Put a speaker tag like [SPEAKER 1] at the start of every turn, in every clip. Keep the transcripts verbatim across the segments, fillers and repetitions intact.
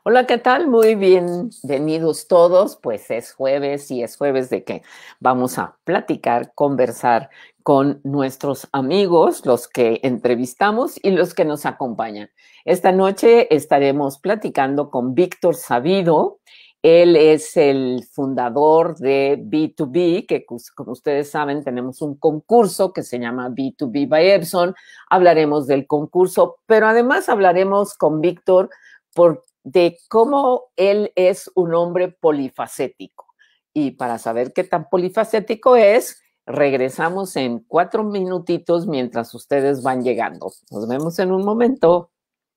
[SPEAKER 1] Hola, ¿qué tal? Muy bienvenidos todos. Pues es jueves y es jueves de que vamos a platicar, conversar con nuestros amigos, los que entrevistamos y los que nos acompañan. Esta noche estaremos platicando con Víctor Sabido. Él es el fundador de B dos B, que como ustedes saben tenemos un concurso que se llama B dos B by Epson. Hablaremos del concurso, pero además hablaremos con Víctor por de cómo él es un hombre polifacético. Y para saber qué tan polifacético es, regresamos en cuatro minutitos mientras ustedes van llegando. Nos vemos en un momento.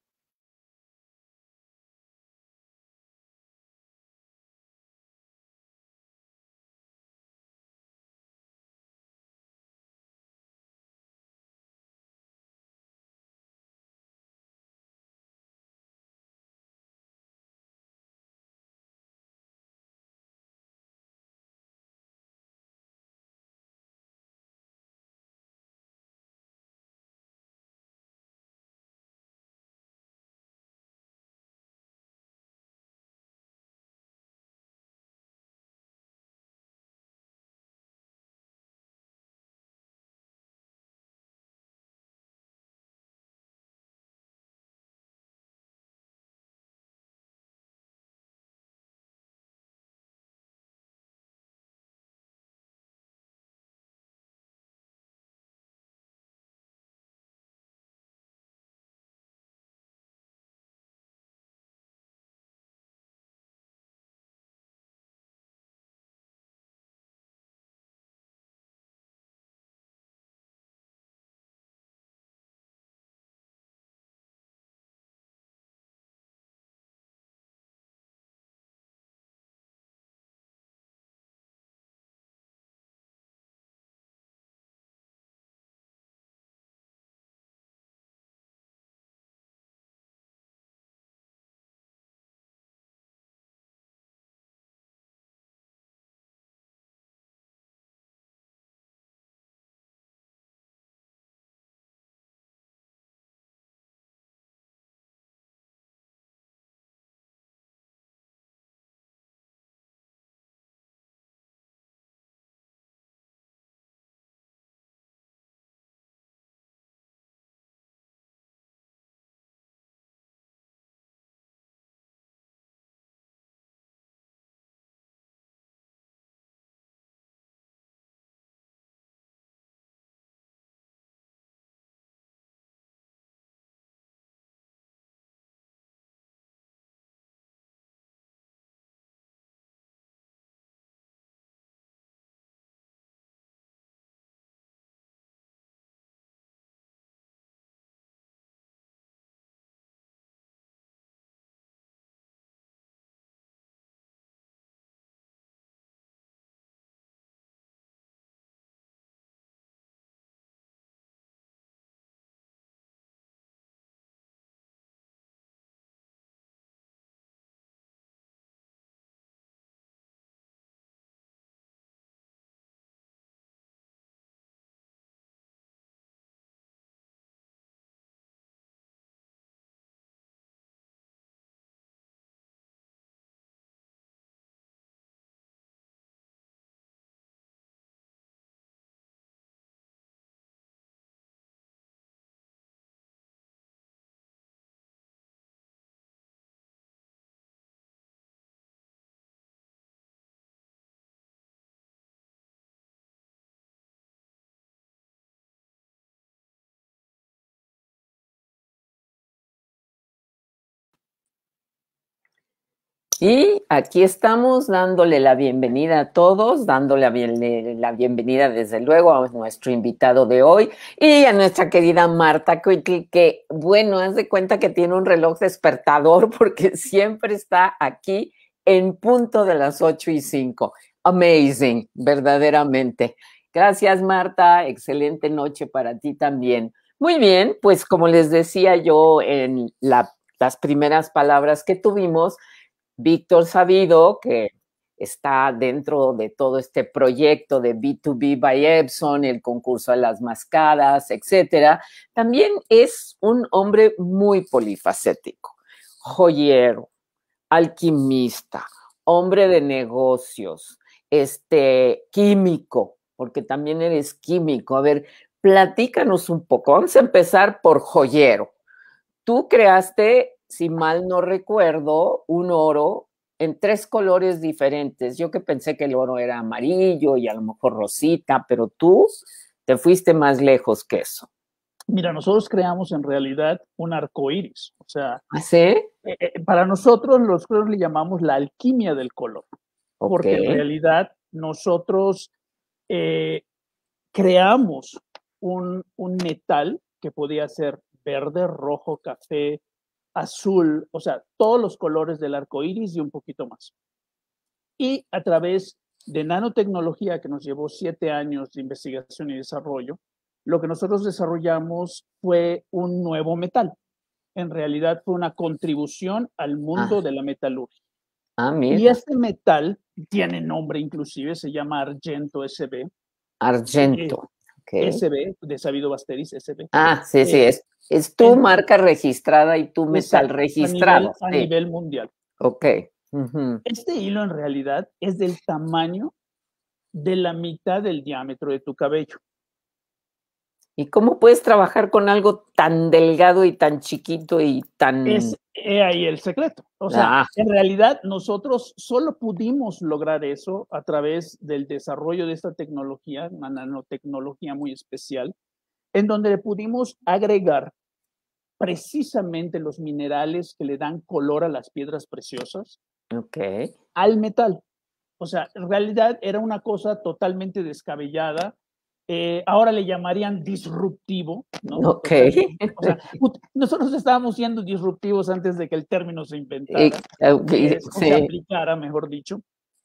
[SPEAKER 1] Y aquí estamos dándole la bienvenida a todos, dándole la, bien, la bienvenida desde luego a nuestro invitado de hoy y a nuestra querida Marta Coitl, que bueno, haz de cuenta que tiene un reloj despertador porque siempre está aquí en punto de las ocho y cinco. Amazing, verdaderamente. Gracias, Marta. Excelente noche para ti también. Muy bien, pues como les decía yo en la, las primeras palabras que tuvimos, Víctor Sabido, que está dentro de todo este proyecto de B dos B by Epson, el concurso de las mascadas, etcétera, también es un hombre muy polifacético, joyero, alquimista, hombre de negocios, este, químico, porque también eres químico. A ver, platícanos un poco. Vamos a empezar por joyero. Tú creaste, si mal no recuerdo, un oro en tres colores diferentes. Yo que pensé que el oro era amarillo y a lo mejor rosita, pero tú te fuiste más lejos que eso.
[SPEAKER 2] Mira, nosotros creamos en realidad un arco iris. O sea,
[SPEAKER 1] ¿Ah, sí?
[SPEAKER 2] eh, eh, para nosotros los colores le llamamos la alquimia del color.
[SPEAKER 1] Ok.
[SPEAKER 2] Porque en realidad nosotros eh, creamos un, un metal que podía ser verde, rojo, café, azul, o sea, todos los colores del arco iris y un poquito más. Y a través de nanotecnología, que nos llevó siete años de investigación y desarrollo, lo que nosotros desarrollamos fue un nuevo metal. En realidad fue una contribución al mundo
[SPEAKER 1] Ah,
[SPEAKER 2] de la metalurgia.
[SPEAKER 1] ah,
[SPEAKER 2] Y
[SPEAKER 1] mira.
[SPEAKER 2] este metal tiene nombre inclusive, se llama Argento S B. Eh,
[SPEAKER 1] Argento. Okay.
[SPEAKER 2] S B, de Sabido Basteris, S B.
[SPEAKER 1] Ah, sí, sí,
[SPEAKER 2] Eh,
[SPEAKER 1] es, es tu
[SPEAKER 2] en,
[SPEAKER 1] marca registrada y tu metal
[SPEAKER 2] exacto, a nivel,
[SPEAKER 1] registrado.
[SPEAKER 2] a
[SPEAKER 1] Sí.
[SPEAKER 2] nivel mundial.
[SPEAKER 1] Ok. Uh-huh.
[SPEAKER 2] Este hilo en realidad es del tamaño de la mitad del diámetro de tu cabello.
[SPEAKER 1] ¿Y cómo puedes trabajar con algo tan delgado y tan chiquito y tan...
[SPEAKER 2] Es he ahí el secreto. O sea,
[SPEAKER 1] Ah,
[SPEAKER 2] en realidad nosotros solo pudimos lograr eso a través del desarrollo de esta tecnología, una nanotecnología muy especial, en donde le pudimos agregar precisamente los minerales que le dan color a las piedras preciosas
[SPEAKER 1] ok.
[SPEAKER 2] al metal. O sea, en realidad era una cosa totalmente descabellada. Eh, ahora le llamarían disruptivo, ¿no?
[SPEAKER 1] Ok.
[SPEAKER 2] Totalmente. O sea, nosotros estábamos siendo disruptivos antes de que el término se
[SPEAKER 1] Y,
[SPEAKER 2] inventara,
[SPEAKER 1] okay,
[SPEAKER 2] eh, o se
[SPEAKER 1] sí.
[SPEAKER 2] aplicara, mejor dicho.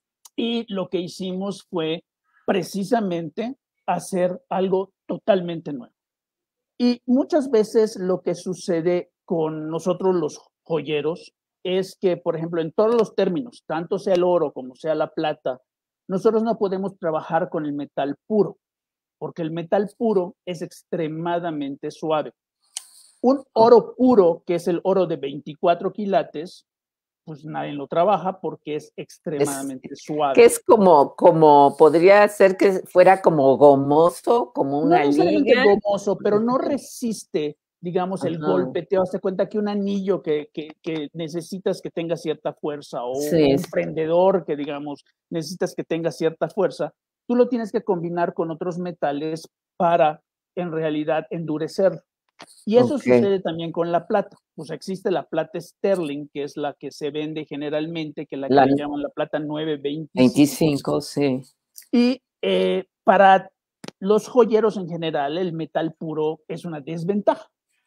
[SPEAKER 2] Y lo que hicimos fue precisamente hacer algo totalmente nuevo. Y muchas veces lo que sucede con nosotros los joyeros es que, por ejemplo, en todos los términos, tanto sea el oro como sea la plata, nosotros no podemos trabajar con el metal puro, porque el metal puro es extremadamente suave. Un oro puro, que es el oro de veinticuatro quilates, pues nadie lo trabaja porque es
[SPEAKER 1] Es,
[SPEAKER 2] extremadamente
[SPEAKER 1] que
[SPEAKER 2] suave.
[SPEAKER 1] es como, como, podría ser que fuera como gomoso, como
[SPEAKER 2] No
[SPEAKER 1] una
[SPEAKER 2] necesariamente
[SPEAKER 1] liga.
[SPEAKER 2] gomoso, pero no resiste, digamos, el
[SPEAKER 1] Ajá.
[SPEAKER 2] golpe. Te das cuenta que un anillo que, que, que, necesitas que tenga cierta fuerza o, o
[SPEAKER 1] Sí,
[SPEAKER 2] un prendedor que, digamos, necesitas que tenga cierta fuerza, tú lo tienes que combinar con otros metales para, en realidad, endurecer. Y eso
[SPEAKER 1] ok.
[SPEAKER 2] sucede también con la plata. Pues existe la plata sterling, que es la que se vende generalmente, que es la que
[SPEAKER 1] La
[SPEAKER 2] le llaman la plata nueve veinticinco.
[SPEAKER 1] veinticinco, sí.
[SPEAKER 2] Y eh, para los joyeros en general, el metal puro es una desventaja.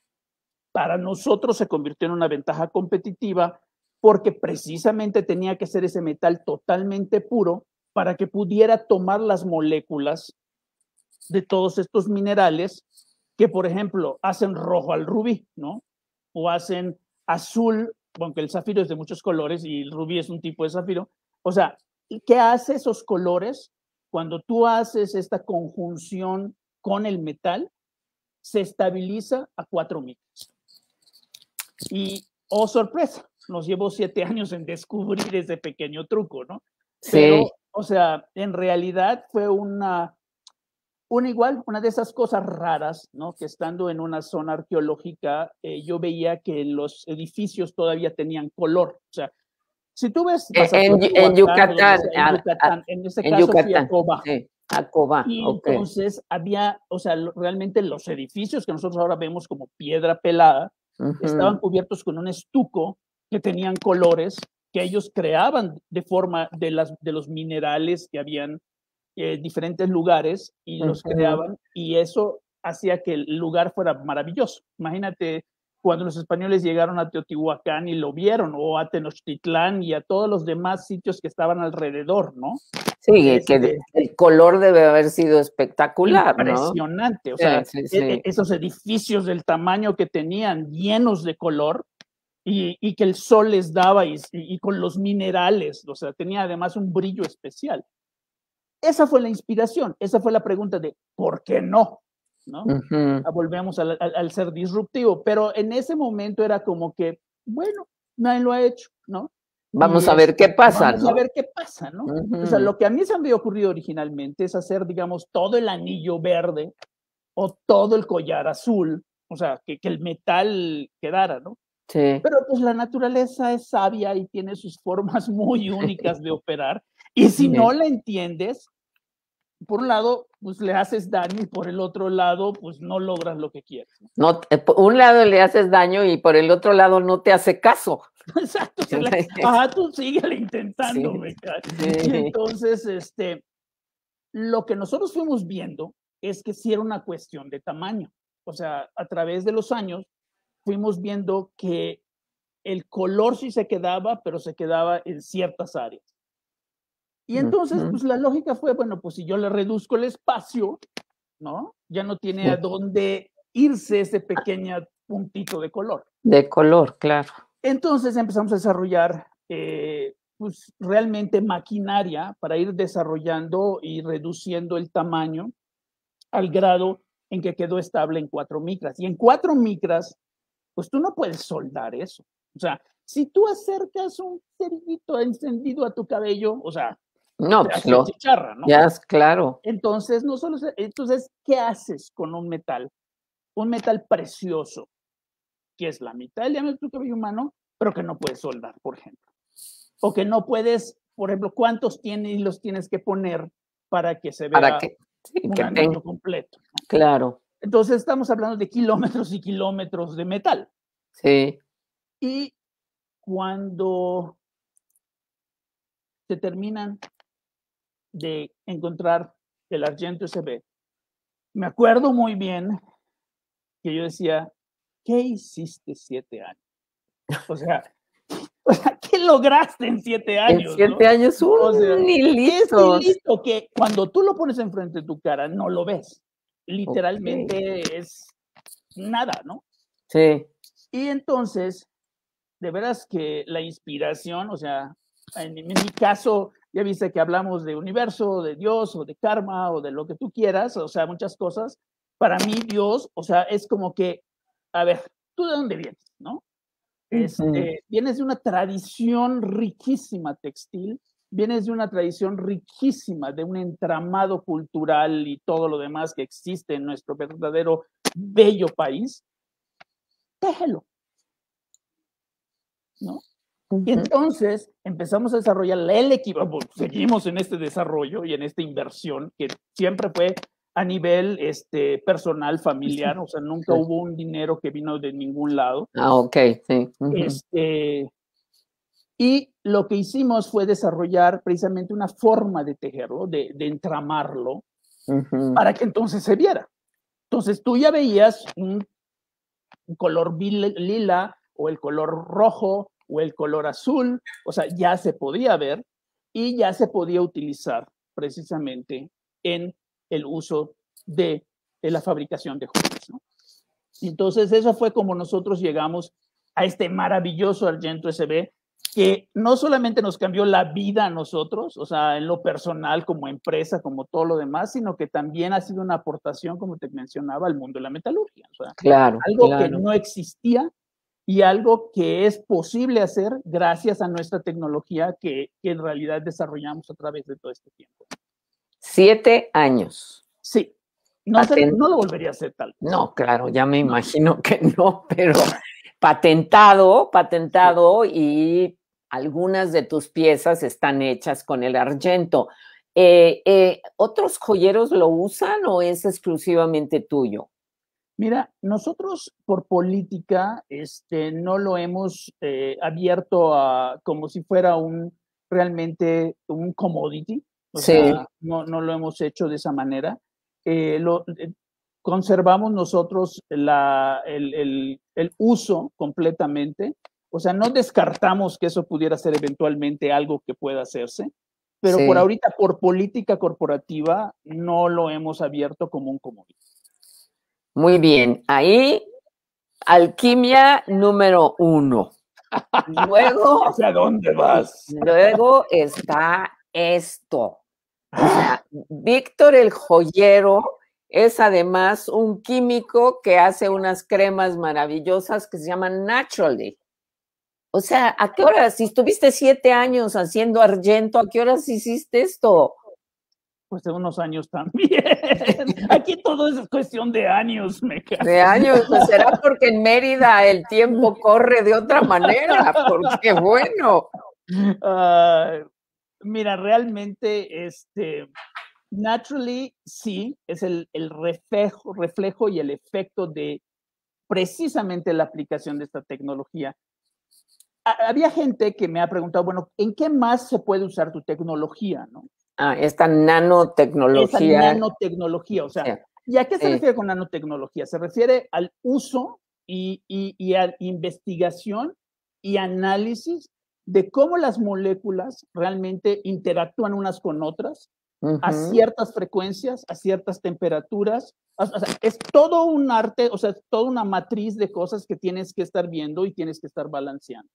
[SPEAKER 2] Para nosotros se convirtió en una ventaja competitiva porque precisamente tenía que ser ese metal totalmente puro para que pudiera tomar las moléculas de todos estos minerales que, por ejemplo, hacen rojo al rubí, ¿no? O hacen azul, aunque el zafiro es de muchos colores y el rubí es un tipo de zafiro. O sea, ¿qué hace esos colores? Cuando tú haces esta conjunción con el metal, se estabiliza a cuatro micras. Y, oh sorpresa, nos llevó siete años en descubrir ese pequeño truco, ¿no?
[SPEAKER 1] Sí.
[SPEAKER 2] Pero, o sea, en realidad fue una, una igual, una de esas cosas raras, ¿no? Que estando en una zona arqueológica, eh, yo veía que los edificios todavía tenían color. O sea, si tú ves, vas a
[SPEAKER 1] En, en
[SPEAKER 2] Teotihuacán o donde
[SPEAKER 1] Yucatán,
[SPEAKER 2] sea, en
[SPEAKER 1] a- a-
[SPEAKER 2] Yucatán, en este
[SPEAKER 1] en
[SPEAKER 2] caso fui a
[SPEAKER 1] Yucatán,
[SPEAKER 2] Cobá.
[SPEAKER 1] sí, a Cobá,
[SPEAKER 2] Y
[SPEAKER 1] ok.
[SPEAKER 2] entonces había, o sea, realmente los edificios que nosotros ahora vemos como piedra pelada, estaban
[SPEAKER 1] Uh-huh.
[SPEAKER 2] cubiertos con un estuco que tenían colores que ellos creaban de forma de, las, de los minerales que habían eh, diferentes lugares y los
[SPEAKER 1] Uh-huh.
[SPEAKER 2] creaban y eso hacía que el lugar fuera maravilloso. Imagínate cuando los españoles llegaron a Teotihuacán y lo vieron, o a Tenochtitlán y a todos los demás sitios que estaban alrededor, ¿no?
[SPEAKER 1] Sí, que
[SPEAKER 2] Este,
[SPEAKER 1] el color debe haber sido espectacular, ¿no?
[SPEAKER 2] impresionante, o
[SPEAKER 1] Sí,
[SPEAKER 2] sea,
[SPEAKER 1] sí,
[SPEAKER 2] e e
[SPEAKER 1] sí.
[SPEAKER 2] esos edificios del tamaño que tenían, llenos de color, y, y que el sol les daba y, y, con los minerales, o sea, tenía además un brillo especial. Esa fue la inspiración, esa fue la pregunta de ¿por qué no? ¿No?
[SPEAKER 1] Uh-huh.
[SPEAKER 2] Volvemos al, al, al, ser disruptivo, pero en ese momento era como que, bueno, nadie lo ha hecho, ¿no?
[SPEAKER 1] Vamos
[SPEAKER 2] y
[SPEAKER 1] a ver qué
[SPEAKER 2] este,
[SPEAKER 1] pasa,
[SPEAKER 2] vamos
[SPEAKER 1] ¿no?
[SPEAKER 2] a ver qué pasa, ¿no?
[SPEAKER 1] Uh-huh.
[SPEAKER 2] O sea, lo que a mí se me había ocurrido originalmente es hacer, digamos, todo el anillo verde o todo el collar azul, o sea, que, que el metal quedara, ¿no?
[SPEAKER 1] Sí.
[SPEAKER 2] Pero pues la naturaleza es sabia y tiene sus formas muy únicas de operar, y si no la entiendes, por un lado, pues le haces daño, y por el otro lado, pues no logras lo que quieres.
[SPEAKER 1] No, por un lado le haces daño y por el otro lado no te hace caso.
[SPEAKER 2] Exacto. O sea, le, ajá, tú síguele intentando,
[SPEAKER 1] Sí,
[SPEAKER 2] me cae.
[SPEAKER 1] sí.
[SPEAKER 2] Y entonces, este, lo que nosotros fuimos viendo es que sí era una cuestión de tamaño. O sea, a través de los años fuimos viendo que el color sí se quedaba, pero se quedaba en ciertas áreas. Y entonces, uh-huh. pues la lógica fue, bueno, pues si yo le reduzco el espacio, ¿no? Ya no tiene sí. a dónde irse ese pequeño puntito de color.
[SPEAKER 1] De color, claro.
[SPEAKER 2] Entonces empezamos a desarrollar, eh, pues realmente maquinaria para ir desarrollando y reduciendo el tamaño al grado en que quedó estable en cuatro micras. Y en cuatro micras, pues tú no puedes soldar eso. O sea, si tú acercas un cerillito encendido a tu cabello, o sea,
[SPEAKER 1] no,
[SPEAKER 2] te
[SPEAKER 1] pues
[SPEAKER 2] hace
[SPEAKER 1] lo,
[SPEAKER 2] chicharra, ¿no?
[SPEAKER 1] Ya, es claro.
[SPEAKER 2] Entonces, no solo, entonces, ¿qué haces con un metal? Un metal precioso, que es la mitad del diámetro de tu cabello humano, pero que no puedes soldar, por ejemplo. O que no puedes, por ejemplo, ¿cuántos tienes y los tienes que poner para que se vea
[SPEAKER 1] para que, sí,
[SPEAKER 2] un
[SPEAKER 1] que
[SPEAKER 2] anillo
[SPEAKER 1] ten...
[SPEAKER 2] completo?
[SPEAKER 1] Claro.
[SPEAKER 2] Entonces, estamos hablando de kilómetros y kilómetros de metal.
[SPEAKER 1] Sí.
[SPEAKER 2] Y cuando se terminan de encontrar el Argento S B, me acuerdo muy bien que yo decía, ¿qué hiciste siete años? O sea, o sea, ¿qué lograste en siete años?
[SPEAKER 1] En siete
[SPEAKER 2] ¿no?
[SPEAKER 1] años, un
[SPEAKER 2] o sea,
[SPEAKER 1] hilito.
[SPEAKER 2] Es hilito que cuando tú lo pones enfrente de tu cara, no lo ves. Literalmente okay. es nada, ¿no?
[SPEAKER 1] Sí.
[SPEAKER 2] Y entonces, de veras que la inspiración, o sea, en, en mi caso, ya viste que hablamos de universo, de Dios, o de karma, o de lo que tú quieras, o sea, muchas cosas. Para mí, Dios, o sea, es como que, a ver, ¿tú de dónde vienes, no? Este, uh-huh. Vienes de una tradición riquísima textil, vienes de una tradición riquísima, de un entramado cultural y todo lo demás que existe en nuestro verdadero bello país. Déjelo, ¿no? Uh-huh. Y entonces empezamos a desarrollar el equipo, seguimos en este desarrollo y en esta inversión que siempre fue a nivel este, personal, familiar, o sea, nunca sí. hubo un dinero que vino de ningún lado.
[SPEAKER 1] Ah, ok, sí.
[SPEAKER 2] Uh-huh. Este, y lo que hicimos fue desarrollar precisamente una forma de tejerlo, de, de entramarlo, uh-huh. para que entonces se viera. Entonces tú ya veías un, un color lila o el color rojo o el color azul, o sea, ya se podía ver y ya se podía utilizar precisamente en el uso de, de la fabricación de joyas, ¿no? Entonces, eso fue como nosotros llegamos a este maravilloso Argento S B, que no solamente nos cambió la vida a nosotros, o sea, en lo personal, como empresa, como todo lo demás, sino que también ha sido una aportación, como te mencionaba, al mundo de la metalurgia. O sea,
[SPEAKER 1] claro,
[SPEAKER 2] algo
[SPEAKER 1] claro.
[SPEAKER 2] que no existía y algo que es posible hacer gracias a nuestra tecnología que, que en realidad desarrollamos a través de todo este tiempo.
[SPEAKER 1] Siete años.
[SPEAKER 2] Sí. No, se, no lo volvería a hacer tal vez.
[SPEAKER 1] No, claro, ya me imagino no. que no, pero patentado, patentado sí. Y algunas de tus piezas están hechas con el argento. Eh, eh, ¿Otros joyeros lo usan o es exclusivamente tuyo?
[SPEAKER 2] Mira, nosotros por política este, no lo hemos eh, abierto a, como si fuera un realmente un commodity, o sí. sea, no, no lo hemos hecho de esa manera. Eh, lo, eh, conservamos nosotros la, el, el, el uso completamente, o sea, no descartamos que eso pudiera ser eventualmente algo que pueda hacerse, pero sí. por ahorita, por política corporativa, no lo hemos abierto como un commodity.
[SPEAKER 1] Muy bien, ahí alquimia número uno. Luego,
[SPEAKER 2] ¿hacia dónde vas?
[SPEAKER 1] Luego está esto. O sea, Víctor el joyero es además un químico que hace unas cremas maravillosas que se llaman Naturally. O sea, ¿a qué horas? Si estuviste siete años haciendo Argento, ¿a qué horas hiciste esto?
[SPEAKER 2] Pues de unos años también. Aquí todo es cuestión de años, me cae.
[SPEAKER 1] De años, pues será porque en Mérida el tiempo corre de otra manera, porque bueno.
[SPEAKER 2] Uh, mira, realmente, este, naturally, sí, es el, el reflejo, reflejo y el efecto de precisamente la aplicación de esta tecnología. Había gente que me ha preguntado, bueno, ¿en qué más se puede usar tu tecnología, no?
[SPEAKER 1] Ah, esta nanotecnología.
[SPEAKER 2] Esa nanotecnología, o sea, sí. ¿Y a qué se sí. refiere con nanotecnología? Se refiere al uso y, y, y a investigación y análisis de cómo las moléculas realmente interactúan unas con otras uh-huh. a ciertas frecuencias, a ciertas temperaturas. O sea, es todo un arte, o sea, es toda una matriz de cosas que tienes que estar viendo y tienes que estar balanceando.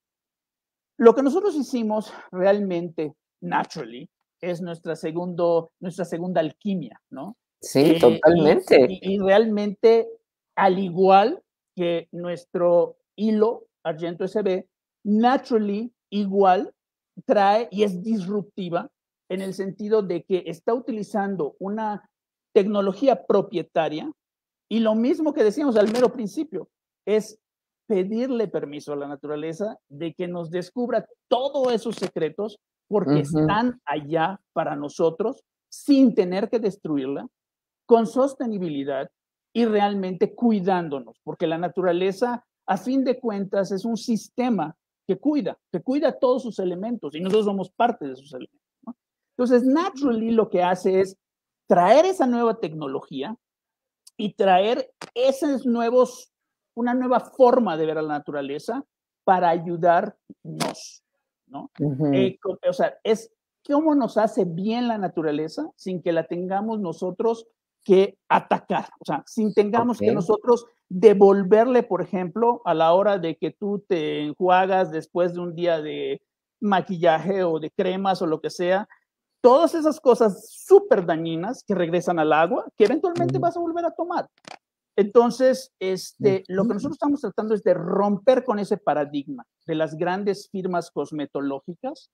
[SPEAKER 2] Lo que nosotros hicimos realmente, naturally, es nuestra, segundo, nuestra segunda alquimia, ¿no?
[SPEAKER 1] Sí, eh, totalmente.
[SPEAKER 2] Y, y, y realmente, al igual que nuestro hilo Argento S B, naturally igual trae y es disruptiva en el sentido de que está utilizando una tecnología propietaria y lo mismo que decíamos al mero principio, es pedirle permiso a la naturaleza de que nos descubra todos esos secretos porque uh-huh. están allá para nosotros sin tener que destruirla, con sostenibilidad y realmente cuidándonos, porque la naturaleza, a fin de cuentas, es un sistema que cuida, que cuida todos sus elementos y nosotros somos parte de sus elementos, ¿no? Entonces, naturally lo que hace es traer esa nueva tecnología y traer esos nuevos, una nueva forma de ver a la naturaleza para ayudarnos, ¿no? Uh-huh. Eh, o sea, es cómo nos hace bien la naturaleza sin que la tengamos nosotros que atacar, o sea, sin tengamos okay. que nosotros devolverle, por ejemplo, a la hora de que tú te enjuagas después de un día de maquillaje o de cremas o lo que sea, todas esas cosas súper dañinas que regresan al agua, que eventualmente vas a volver a tomar. Entonces, este, lo que nosotros estamos tratando es de romper con ese paradigma de las grandes firmas cosmetológicas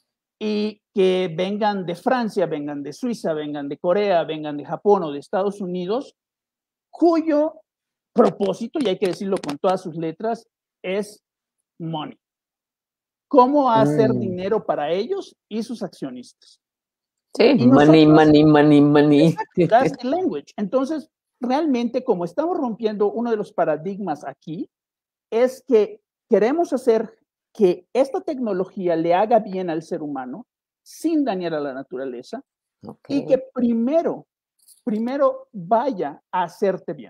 [SPEAKER 2] y que vengan de Francia, vengan de Suiza, vengan de Corea, vengan de Japón o de Estados Unidos, cuyo propósito, y hay que decirlo con todas sus letras, es money. ¿Cómo hacer mm. dinero para ellos y sus accionistas?
[SPEAKER 1] Sí, y money, nosotros, money, money, money.
[SPEAKER 2] Exacto, that's the language. Entonces, realmente, como estamos rompiendo uno de los paradigmas aquí, es que queremos hacer que esta tecnología le haga bien al ser humano sin dañar a la naturaleza okay. y que primero, primero vaya a hacerte bien.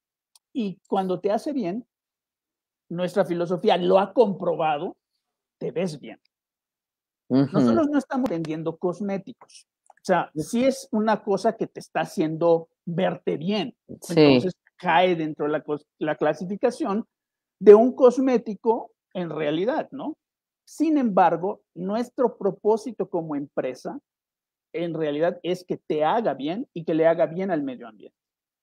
[SPEAKER 2] Y cuando te hace bien, nuestra filosofía lo ha comprobado, te ves bien. Uh-huh. Nosotros no estamos vendiendo cosméticos. O sea, sí es una cosa que te está haciendo verte bien. Sí. Entonces cae dentro de la, la clasificación de un cosmético en realidad, ¿no? Sin embargo, nuestro propósito como empresa en realidad es que te haga bien y que le haga bien al medio ambiente.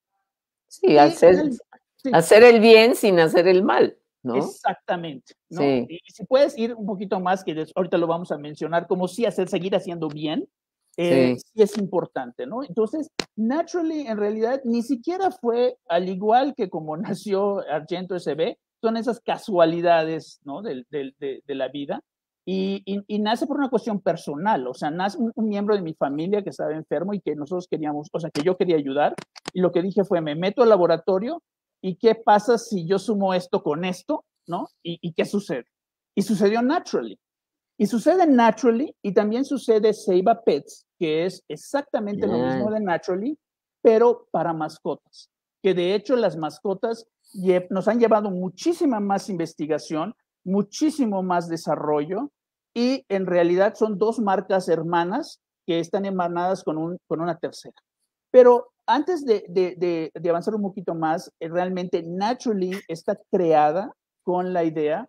[SPEAKER 1] Sí, hacer el, sí. hacer el bien sin hacer el mal, ¿no?
[SPEAKER 2] Exactamente, ¿no?
[SPEAKER 1] Sí.
[SPEAKER 2] Y, y si puedes ir un poquito más, que ahorita lo vamos a mencionar, como sí hacer, seguir haciendo bien, eh, sí. sí es importante, ¿no? Entonces, naturally, en realidad, ni siquiera fue, al igual que como nació Argento S B, son esas casualidades, ¿no? De, de, de, de la vida. Y, y, y nace por una cuestión personal, o sea, nace un, un miembro de mi familia que estaba enfermo y que nosotros queríamos, o sea, que yo quería ayudar. Y lo que dije fue, me meto al laboratorio y ¿qué pasa si yo sumo esto con esto, ¿no? ¿Y, y qué sucede? Y sucedió naturally. Y sucede naturally y también sucede Ceiba Pets, que es exactamente yeah. lo mismo de naturally, pero para mascotas. Que de hecho las mascotas nos han llevado muchísima más investigación, muchísimo más desarrollo y en realidad son dos marcas hermanas que están emanadas con, un, con una tercera. Pero antes de, de, de, de avanzar un poquito más, realmente Naturally está creada con la idea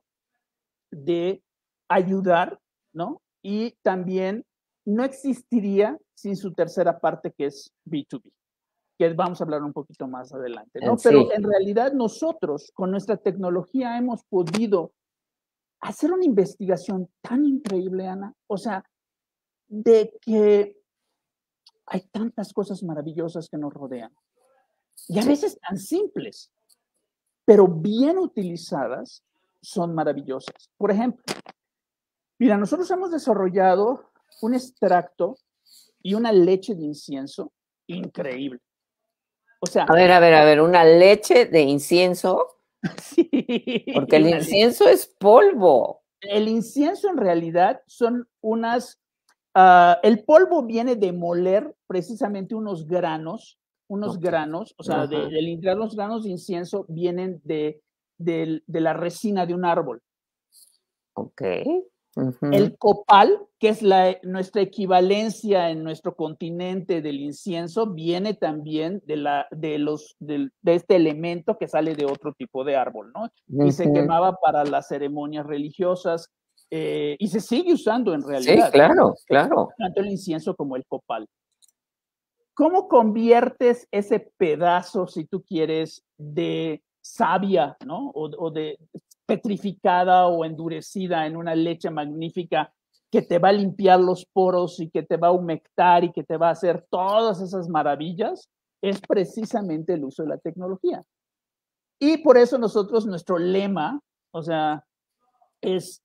[SPEAKER 2] de ayudar, ¿no? Y también no existiría sin su tercera parte que es B dos B, que vamos a hablar un poquito más adelante, ¿no? Sí. Pero en realidad nosotros con nuestra tecnología hemos podido hacer una investigación tan increíble, Ana, o sea, de que hay tantas cosas maravillosas que nos rodean. Y a
[SPEAKER 1] Sí.
[SPEAKER 2] veces tan simples, pero bien utilizadas, son maravillosas. Por ejemplo, mira, nosotros hemos desarrollado un extracto y una leche de incienso increíble. O sea,
[SPEAKER 1] A ver, a ver, a ver, una leche de incienso,
[SPEAKER 2] sí,
[SPEAKER 1] porque el
[SPEAKER 2] una leche.
[SPEAKER 1] incienso es polvo.
[SPEAKER 2] El incienso en realidad son unas, uh, el polvo viene de moler precisamente unos granos, unos
[SPEAKER 1] Okay.
[SPEAKER 2] granos, o sea, de, de limpiar los granos de incienso vienen de, de, de la resina de un árbol.
[SPEAKER 1] Ok. Uh-huh.
[SPEAKER 2] El copal, que es la, nuestra equivalencia en nuestro continente del incienso, viene también de, la, de, los, de, de este elemento que sale de otro tipo de árbol, ¿no? Uh-huh. Y se quemaba para las ceremonias religiosas eh, y se sigue usando en realidad.
[SPEAKER 1] Sí, claro, ¿no? Claro.
[SPEAKER 2] Tanto el incienso como el copal. ¿Cómo conviertes ese pedazo, si tú quieres, de savia, ¿no? O, o de petrificada o endurecida en una leche magnífica que te va a limpiar los poros y que te va a humectar y que te va a hacer todas esas maravillas? Es precisamente el uso de la tecnología. Y por eso nosotros, nuestro lema, o sea, es,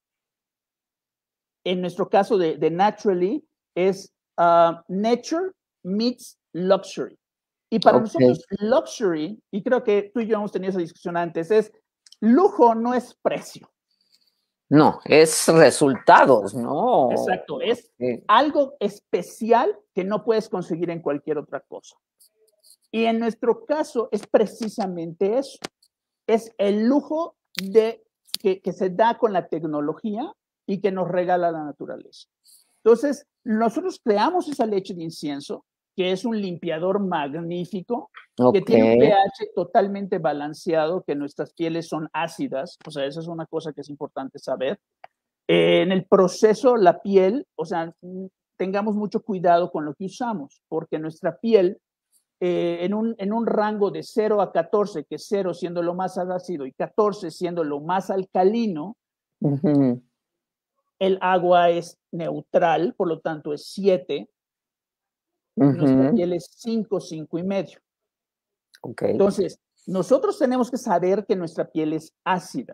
[SPEAKER 2] en nuestro caso de, de Naturally, es uh, Nature meets Luxury. Y para okay. nosotros, luxury, y creo que tú y yo hemos tenido esa discusión antes, es lujo no es precio.
[SPEAKER 1] No, es resultados, ¿no?
[SPEAKER 2] Exacto, es sí. algo especial que no puedes conseguir en cualquier otra cosa. Y en nuestro caso es precisamente eso. Es el lujo de, que, que se da con la tecnología y que nos regala la naturaleza. Entonces, nosotros creamos esa leche de incienso, que es un limpiador magnífico, okay. que tiene un pH totalmente balanceado, que nuestras pieles son ácidas, o sea, esa es una cosa que es importante saber. Eh, en el proceso, la piel, o sea, tengamos mucho cuidado con lo que usamos, porque nuestra piel, eh, en, un, en un rango de cero a catorce, que cero siendo lo más ácido y catorce siendo lo más alcalino, uh-huh. el agua es neutral, por lo tanto es siete, uh-huh. nuestra piel es cinco, cinco y medio.
[SPEAKER 1] Okay.
[SPEAKER 2] Entonces, nosotros tenemos que saber que nuestra piel es ácida.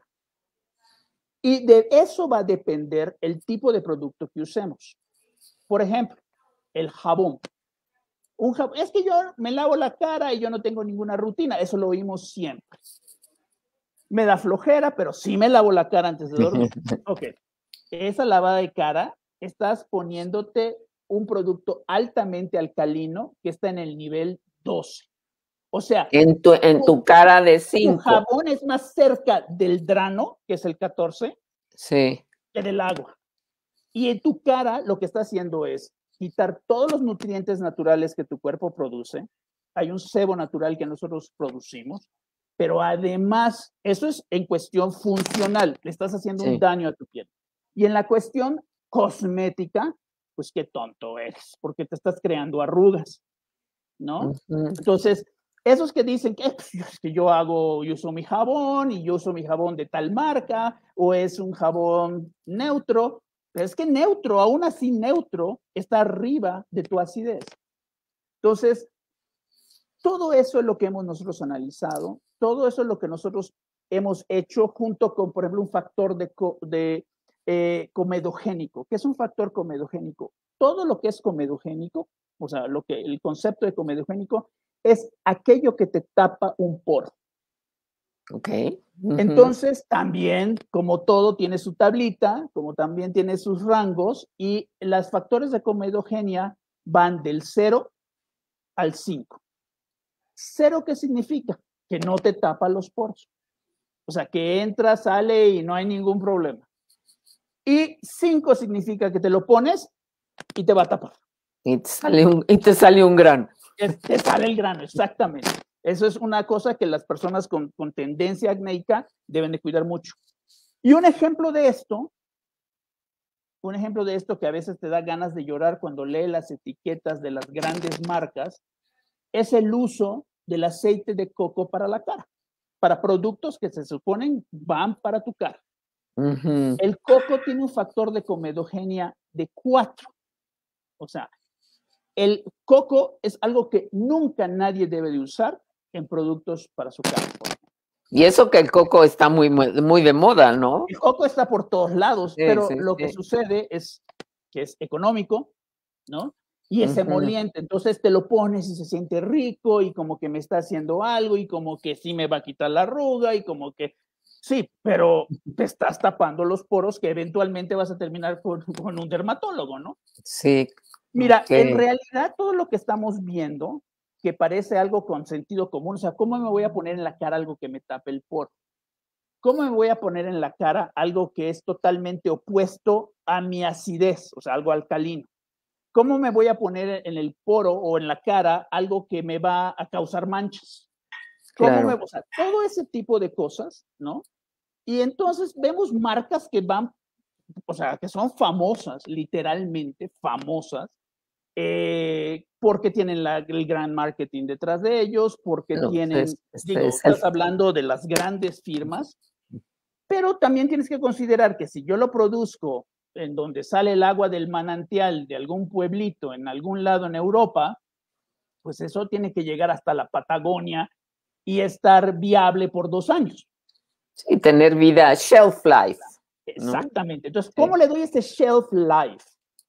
[SPEAKER 2] Y de eso va a depender el tipo de producto que usemos. Por ejemplo, el jabón. Un jabón. Es que yo me lavo la cara y yo no tengo ninguna rutina. Eso lo oímos siempre. Me da flojera, pero sí me lavo la cara antes de dormir. Ok. Esa lavada de cara, estás poniéndote un producto altamente alcalino que está en el nivel doce. O sea,
[SPEAKER 1] en tu, en tu, tu cara de cinco.
[SPEAKER 2] Tu jabón es más cerca del drano, que es el catorce,
[SPEAKER 1] sí.
[SPEAKER 2] que del agua. Y en tu cara lo que está haciendo es quitar todos los nutrientes naturales que tu cuerpo produce. Hay un sebo natural que nosotros producimos, pero además, eso es en cuestión funcional, le estás haciendo sí. un daño a tu piel. Y en la cuestión cosmética, pues qué tonto eres, porque te estás creando arrugas, ¿no? Uh-huh. Entonces, esos que dicen que, pues, que yo hago, yo uso mi jabón y yo uso mi jabón de tal marca, o es un jabón neutro, pero es que neutro, aún así neutro, está arriba de tu acidez. Entonces, todo eso es lo que hemos nosotros analizado, todo eso es lo que nosotros hemos hecho junto con, por ejemplo, un factor de, de eh, comedogénico. ¿Qué es un factor comedogénico? Todo lo que es comedogénico, o sea, lo que, el concepto de comedogénico es aquello que te tapa un poro.
[SPEAKER 1] Ok.
[SPEAKER 2] Uh-huh. Entonces, también, como todo, tiene su tablita, como también tiene sus rangos, y los factores de comedogenia van del cero al cinco. ¿Cero qué significa? Que no te tapa los poros. O sea, que entra, sale y no hay ningún problema. Y cinco significa que te lo pones y te va a tapar.
[SPEAKER 1] Y te sale un, y te sale un grano.
[SPEAKER 2] Te sale el grano, exactamente. Eso es una cosa que las personas con, con tendencia acnéica deben de cuidar mucho. Y un ejemplo de esto, un ejemplo de esto que a veces te da ganas de llorar cuando lees las etiquetas de las grandes marcas, es el uso del aceite de coco para la cara, para productos que se suponen van para tu cara.
[SPEAKER 1] Uh-huh.
[SPEAKER 2] El coco tiene un factor de comedogenia de cuatro. O sea, el coco es algo que nunca nadie debe de usar en productos para su carne.
[SPEAKER 1] Y eso que el coco está muy, muy de moda, ¿no?
[SPEAKER 2] El coco está por todos lados,
[SPEAKER 1] sí,
[SPEAKER 2] pero
[SPEAKER 1] sí,
[SPEAKER 2] lo
[SPEAKER 1] sí.
[SPEAKER 2] que sucede es que es económico, ¿no? Y es uh-huh. emoliente, entonces te lo pones y se siente rico y como que me está haciendo algo y como que sí me va a quitar la arruga y como que sí, pero te estás tapando los poros que eventualmente vas a terminar con, con un dermatólogo, ¿no?
[SPEAKER 1] Sí.
[SPEAKER 2] Mira,
[SPEAKER 1] okay.
[SPEAKER 2] en realidad todo lo que estamos viendo, que parece algo con sentido común, o sea, ¿cómo me voy a poner en la cara algo que me tape el poro? ¿Cómo me voy a poner en la cara algo que es totalmente opuesto a mi acidez, o sea, algo alcalino? ¿Cómo me voy a poner en el poro o en la cara algo que me va a causar manchas? ¿Cómo
[SPEAKER 1] claro.
[SPEAKER 2] me, o sea, todo ese tipo de cosas, ¿no? Y entonces vemos marcas que van, o sea, que son famosas, literalmente famosas, eh, porque tienen la, el gran marketing detrás de ellos, porque no, tienen, es, es, digo, es estás el... hablando de las grandes firmas, pero también tienes que considerar que si yo lo produzco en donde sale el agua del manantial de algún pueblito en algún lado en Europa, pues eso tiene que llegar hasta la Patagonia y estar viable por dos años.
[SPEAKER 1] Sí, tener vida, shelf life.
[SPEAKER 2] Exactamente. ¿No? Entonces, ¿cómo sí. le doy este shelf life?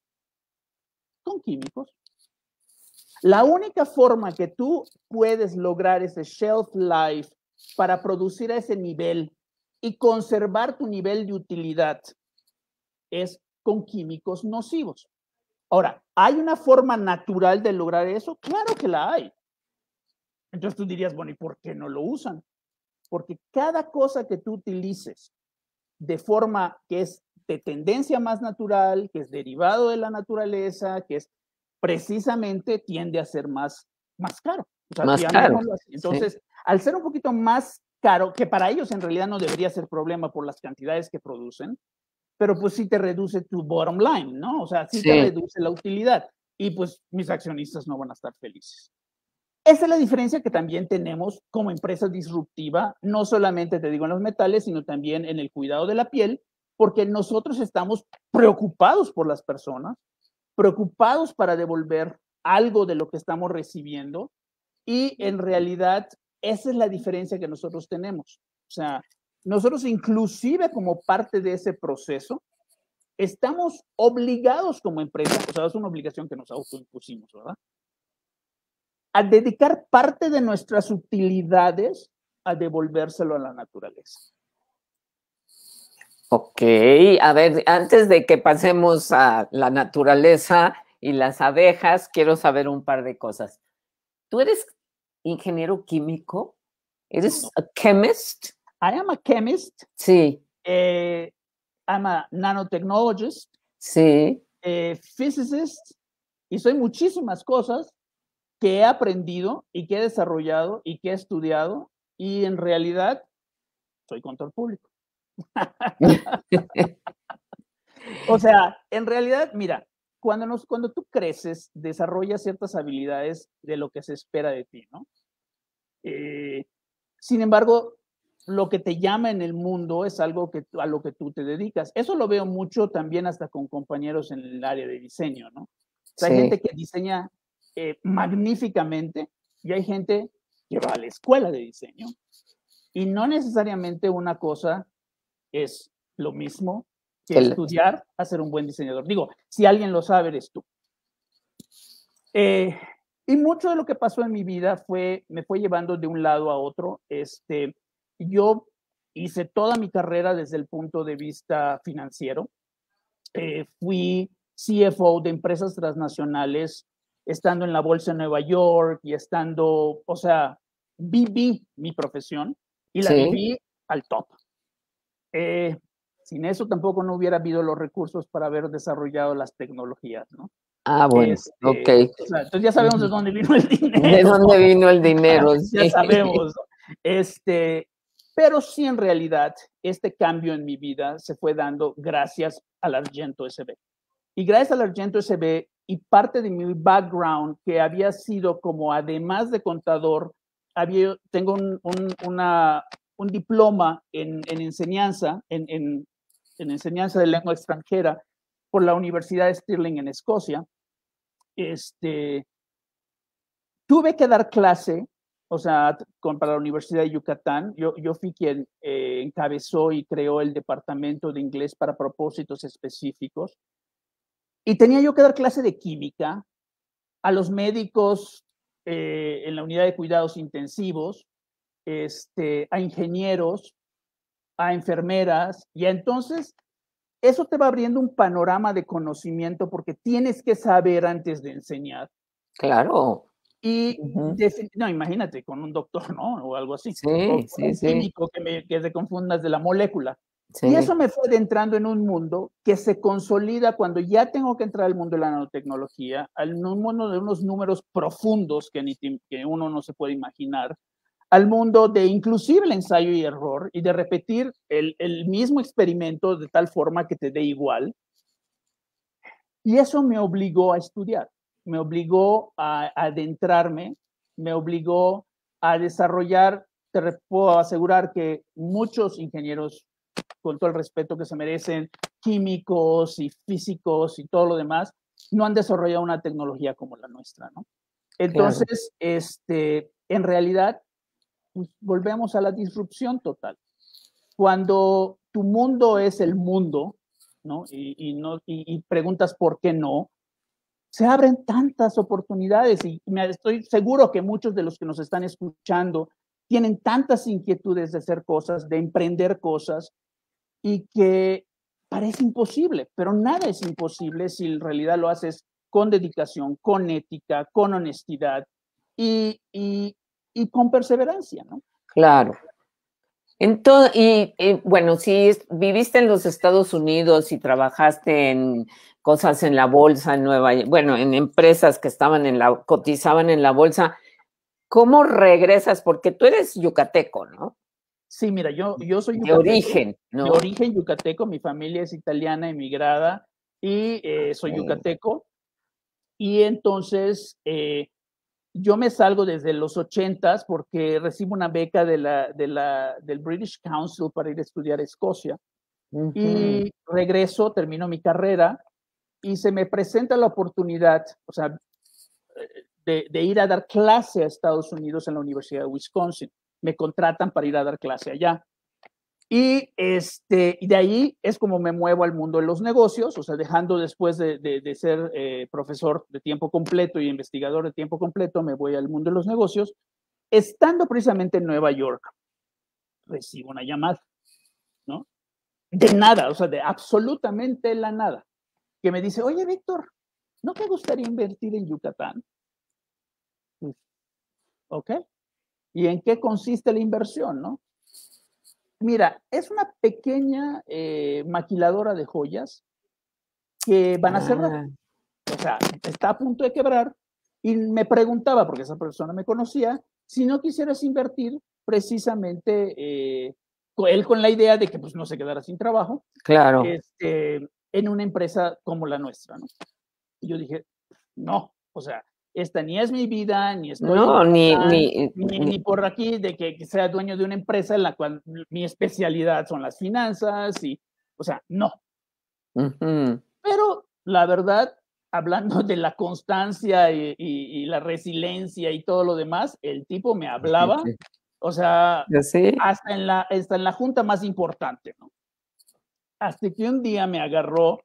[SPEAKER 2] Con químicos. La única forma que tú puedes lograr ese shelf life para producir a ese nivel y conservar tu nivel de utilidad es con químicos nocivos. Ahora, ¿hay una forma natural de lograr eso? Claro que la hay. Entonces tú dirías, bueno, ¿y por qué no lo usan? Porque cada cosa que tú utilices de forma que es de tendencia más natural, que es derivado de la naturaleza, que es precisamente tiende a ser más, más caro. O sea,
[SPEAKER 1] más caro.
[SPEAKER 2] Así. Entonces, sí. al ser un poquito más caro, que para ellos en realidad no debería ser problema por las cantidades que producen, pero pues sí te reduce tu bottom line, ¿no? O sea, sí, sí te reduce la utilidad y pues mis accionistas no van a estar felices. Esa es la diferencia que también tenemos como empresa disruptiva, no solamente te digo en los metales, sino también en el cuidado de la piel, porque nosotros estamos preocupados por las personas, preocupados para devolver algo de lo que estamos recibiendo y en realidad esa es la diferencia que nosotros tenemos. O sea, nosotros inclusive como parte de ese proceso, estamos obligados como empresa, o sea, es una obligación que nos autoimpusimos, ¿verdad? A dedicar parte de nuestras utilidades a devolvérselo a la naturaleza.
[SPEAKER 1] Ok, a ver, antes de que pasemos a la naturaleza y las abejas, quiero saber un par de cosas. ¿Tú eres ingeniero químico? ¿Eres no. a chemist?
[SPEAKER 2] I am a chemist.
[SPEAKER 1] Sí.
[SPEAKER 2] Eh, I'm a nanotechnologist.
[SPEAKER 1] Sí.
[SPEAKER 2] Eh, physicist. Y soy muchísimas cosas que he aprendido y que he desarrollado y que he estudiado y en realidad soy contador público. O sea, en realidad, mira, cuando, nos, cuando tú creces, desarrollas ciertas habilidades de lo que se espera de ti, ¿no? Eh, sin embargo, lo que te llama en el mundo es algo que, a lo que tú te dedicas. Eso lo veo mucho también hasta con compañeros en el área de diseño, ¿no? O sea, sí. Hay gente que diseña eh, magníficamente y hay gente que va a la escuela de diseño y no necesariamente una cosa es lo mismo que El... estudiar a ser un buen diseñador. Digo, si alguien lo sabe, eres tú. Eh, y mucho de lo que pasó en mi vida fue, me fue llevando de un lado a otro. Este, yo hice toda mi carrera desde el punto de vista financiero. Eh, fui C F O de empresas transnacionales, estando en la bolsa de Nueva York y estando, o sea, viví mi profesión y la sí. viví al top. Eh, sin eso tampoco no hubiera habido los recursos para haber desarrollado las tecnologías, ¿no?
[SPEAKER 1] Ah, bueno, este, ok.
[SPEAKER 2] O sea, entonces ya sabemos de dónde vino el dinero.
[SPEAKER 1] De dónde vino el dinero, sí.
[SPEAKER 2] Ya sabemos. Este, pero sí, en realidad, este cambio en mi vida se fue dando gracias al Argento S B. Y gracias al Argento S B y parte de mi background, que había sido como, además de contador, había, tengo un, un, una, un diploma en, en enseñanza, en, en en enseñanza de lengua extranjera por la Universidad de Stirling en Escocia. Este, tuve que dar clase, o sea, con, para la Universidad de Yucatán. Yo, yo fui quien eh, encabezó y creó el departamento de inglés para propósitos específicos. Y tenía yo que dar clase de química a los médicos eh, en la unidad de cuidados intensivos, este, a ingenieros, a enfermeras, y entonces eso te va abriendo un panorama de conocimiento porque tienes que saber antes de enseñar.
[SPEAKER 1] Claro.
[SPEAKER 2] Y, uh-huh. no, imagínate, con un doctor, ¿no? O algo así.
[SPEAKER 1] Sí,
[SPEAKER 2] o con
[SPEAKER 1] sí,
[SPEAKER 2] un
[SPEAKER 1] sí.
[SPEAKER 2] químico que, me, que te confundas de la molécula.
[SPEAKER 1] Sí.
[SPEAKER 2] Y eso me fue adentrando en un mundo que se consolida cuando ya tengo que entrar al mundo de la nanotecnología, al mundo de unos números profundos que, ni, que uno no se puede imaginar, al mundo de inclusive el ensayo y error y de repetir el, el mismo experimento de tal forma que te dé igual. Y eso me obligó a estudiar, me obligó a, a adentrarme, me obligó a desarrollar, te puedo asegurar que muchos ingenieros, con todo el respeto que se merecen, químicos y físicos y todo lo demás, no han desarrollado una tecnología como la nuestra, ¿no? Entonces, claro. este, en realidad, pues, volvemos a la disrupción total. Cuando tu mundo es el mundo, ¿no? Y, y, no, y, y preguntas por qué no, se abren tantas oportunidades y me estoy seguro que muchos de los que nos están escuchando tienen tantas inquietudes de hacer cosas, de emprender cosas, y que parece imposible, pero nada es imposible si en realidad lo haces con dedicación, con ética, con honestidad y, y, y con perseverancia, ¿no?
[SPEAKER 1] Claro. Entonces, y, y bueno, si viviste en los Estados Unidos y trabajaste en cosas en la bolsa en Nueva, bueno, en empresas que estaban en la, cotizaban en la bolsa, ¿cómo regresas? Porque tú eres yucateco, ¿no?
[SPEAKER 2] Sí, mira, yo, yo soy
[SPEAKER 1] yucateco. De origen, ¿no?
[SPEAKER 2] De origen yucateco, mi familia es italiana, emigrada, y eh, soy okay. yucateco. Y entonces eh, yo me salgo desde los ochentas porque recibo una beca de la, de la, del British Council para ir a estudiar a Escocia. Uh-huh. Y regreso, termino mi carrera y se me presenta la oportunidad, o sea, de, de ir a dar clase a Estados Unidos en la Universidad de Wisconsin. Me contratan para ir a dar clase allá. Y, este, y de ahí es como me muevo al mundo de los negocios, o sea, dejando después de, de, de ser eh, profesor de tiempo completo y investigador de tiempo completo, me voy al mundo de los negocios. Estando precisamente en Nueva York, recibo una llamada, ¿no? De nada, o sea, de absolutamente la nada, que me dice, oye, Víctor, ¿no te gustaría invertir en Yucatán? Pues, ok. ¿Y en qué consiste la inversión, no? Mira, es una pequeña eh, maquiladora de joyas que van a cerrar. Ah. O sea, está a punto de quebrar y me preguntaba, porque esa persona me conocía, si no quisieras invertir precisamente eh, él con la idea de que pues no se quedara sin trabajo.
[SPEAKER 1] Claro.
[SPEAKER 2] Este, en una empresa como la nuestra, ¿no? Y yo dije, no, o sea, esta ni es mi vida, ni estoy
[SPEAKER 1] no,
[SPEAKER 2] en
[SPEAKER 1] ni,
[SPEAKER 2] Yucatán,
[SPEAKER 1] ni,
[SPEAKER 2] ni, ni por aquí de que, que sea dueño de una empresa en la cual mi especialidad son las finanzas y, o sea, no.
[SPEAKER 1] Uh-huh.
[SPEAKER 2] Pero la verdad, hablando de la constancia y, y, y la resiliencia y todo lo demás, el tipo me hablaba, sí, sí. o sea,
[SPEAKER 1] ¿sí?
[SPEAKER 2] hasta, en la, hasta en la junta más importante, ¿no? Hasta que un día me agarró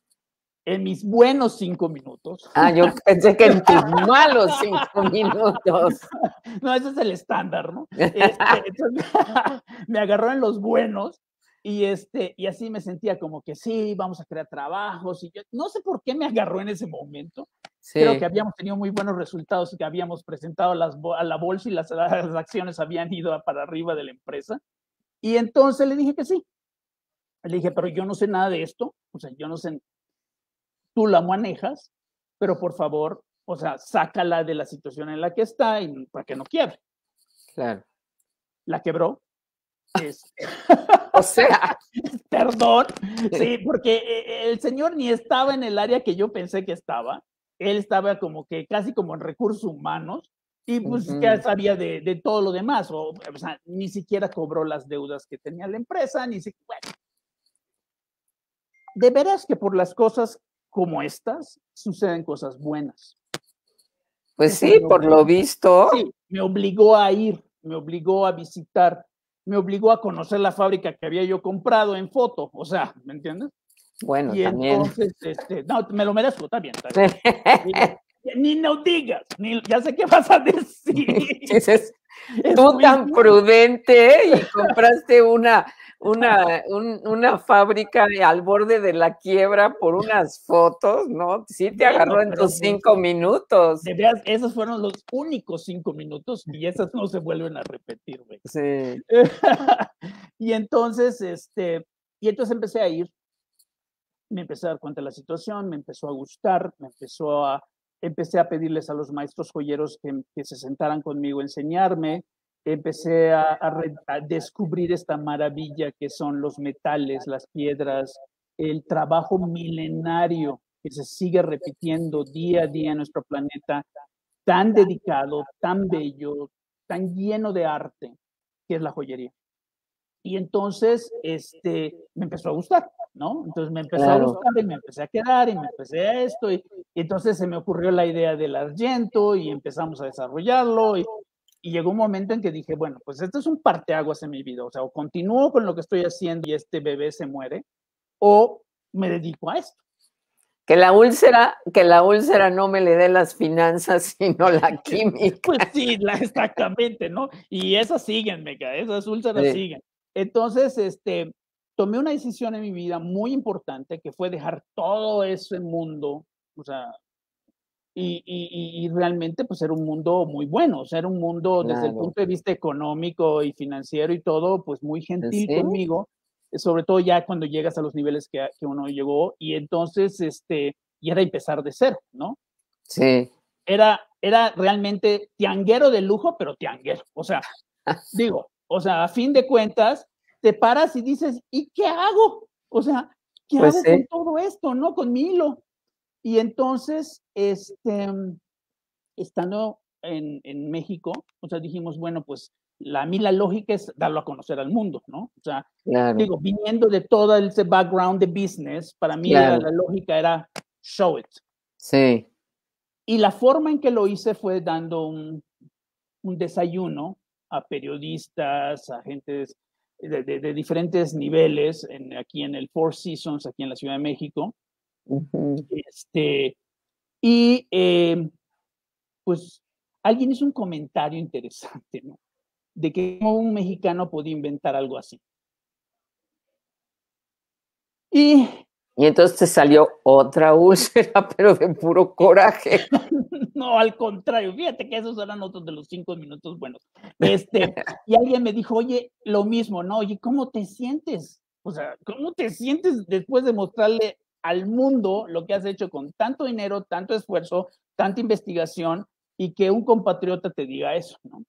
[SPEAKER 2] en mis buenos cinco minutos.
[SPEAKER 1] Ah, yo pensé que en tus malos cinco minutos.
[SPEAKER 2] No, ese es el estándar, ¿no? Este, entonces, me agarró en los buenos y, este, y así me sentía como que sí, vamos a crear trabajos. Y yo, no sé por qué me agarró en ese momento. Sí. Creo que habíamos tenido muy buenos resultados y que habíamos presentado las, a la bolsa y las, las acciones habían ido para arriba de la empresa. Y entonces le dije que sí. Le dije, pero yo no sé nada de esto. O sea, yo no sé... Tú la manejas, pero por favor, o sea, sácala de la situación en la que está y para que no quiebre.
[SPEAKER 1] Claro.
[SPEAKER 2] La quebró. Este...
[SPEAKER 1] o sea.
[SPEAKER 2] Perdón. Sí, porque el señor ni estaba en el área que yo pensé que estaba. Él estaba como que casi como en recursos humanos y pues uh-huh. ya sabía de, de todo lo demás. O, o sea, ni siquiera cobró las deudas que tenía la empresa, ni siquiera. Bueno. de veras que por las cosas como estas suceden cosas buenas.
[SPEAKER 1] Pues sí, por lo visto.
[SPEAKER 2] Sí, me obligó a ir, me obligó a visitar, me obligó a conocer la fábrica que había yo comprado en foto, o sea, ¿me entiendes?
[SPEAKER 1] Bueno,
[SPEAKER 2] y
[SPEAKER 1] también.
[SPEAKER 2] entonces, este, no, me lo merezco, está bien, está bien. Ni no digas, ni, ya sé qué vas a decir.
[SPEAKER 1] Dices, tú tan prudente y compraste una, una, un, una fábrica al borde de la quiebra por unas fotos, ¿no? Sí te
[SPEAKER 2] bueno,
[SPEAKER 1] agarró en tus cinco pues, minutos.
[SPEAKER 2] De veras, esos fueron los únicos cinco minutos y esas no se vuelven a repetir, güey.
[SPEAKER 1] Sí.
[SPEAKER 2] y entonces, este, y entonces empecé a ir, me empecé a dar cuenta de la situación, me empezó a gustar, me empezó a, empecé a pedirles a los maestros joyeros que, que se sentaran conmigo a enseñarme, empecé a, a, a descubrir esta maravilla que son los metales, las piedras, el trabajo milenario que se sigue repitiendo día a día en nuestro planeta, tan dedicado, tan bello, tan lleno de arte, que es la joyería. Y entonces, este, me empezó a gustar, ¿no? Entonces me empezó claro. a gustar y me empecé a quedar y me empecé a esto y, y entonces se me ocurrió la idea del argento y empezamos a desarrollarlo y, y llegó un momento en que dije, bueno, pues esto es un parteaguas en mi vida, o sea, o continúo con lo que estoy haciendo y este bebé se muere, o me dedico a esto.
[SPEAKER 1] Que la úlcera, que la úlcera no me le dé las finanzas, sino la química.
[SPEAKER 2] Pues sí, la, exactamente, ¿no? Y esas siguen, mega, esas úlceras sí. siguen. Entonces, este, tomé una decisión en mi vida muy importante, que fue dejar todo ese mundo, o sea, y, y, y realmente, pues, era un mundo muy bueno, o sea, era un mundo claro. desde el punto de vista económico y financiero y todo, pues, muy gentil ¿Sí? conmigo, sobre todo ya cuando llegas a los niveles que, que uno llegó, y entonces, este, y era empezar de cero, ¿no?
[SPEAKER 1] Sí.
[SPEAKER 2] Era, era realmente tianguero de lujo, pero tianguero, o sea, digo, o sea, a fin de cuentas, te paras y dices, ¿y qué hago? O sea, ¿qué pues hago sí. con todo esto, no? Con mi hilo. Y entonces, este, estando en, en México, o sea, dijimos, bueno, pues la, a mí la lógica es darlo a conocer al mundo, ¿no? O sea, claro. digo, viniendo de todo ese background de business, para mí claro. era, la lógica era show it.
[SPEAKER 1] Sí.
[SPEAKER 2] Y la forma en que lo hice fue dando un, un desayuno a periodistas, a gentes de, de, de diferentes niveles, en, aquí en el Four Seasons, aquí en la Ciudad de México. Uh-huh. Este, y eh, pues alguien hizo un comentario interesante, ¿no? De que un mexicano podía inventar algo así. Y,
[SPEAKER 1] y entonces te salió otra úlcera, pero de puro coraje.
[SPEAKER 2] No, al contrario, fíjate que esos eran otros de los cinco minutos buenos. Este, y alguien me dijo, oye, lo mismo, ¿no? Oye, ¿cómo te sientes? O sea, ¿cómo te sientes después de mostrarle al mundo lo que has hecho con tanto dinero, tanto esfuerzo, tanta investigación y que un compatriota te diga eso, ¿no?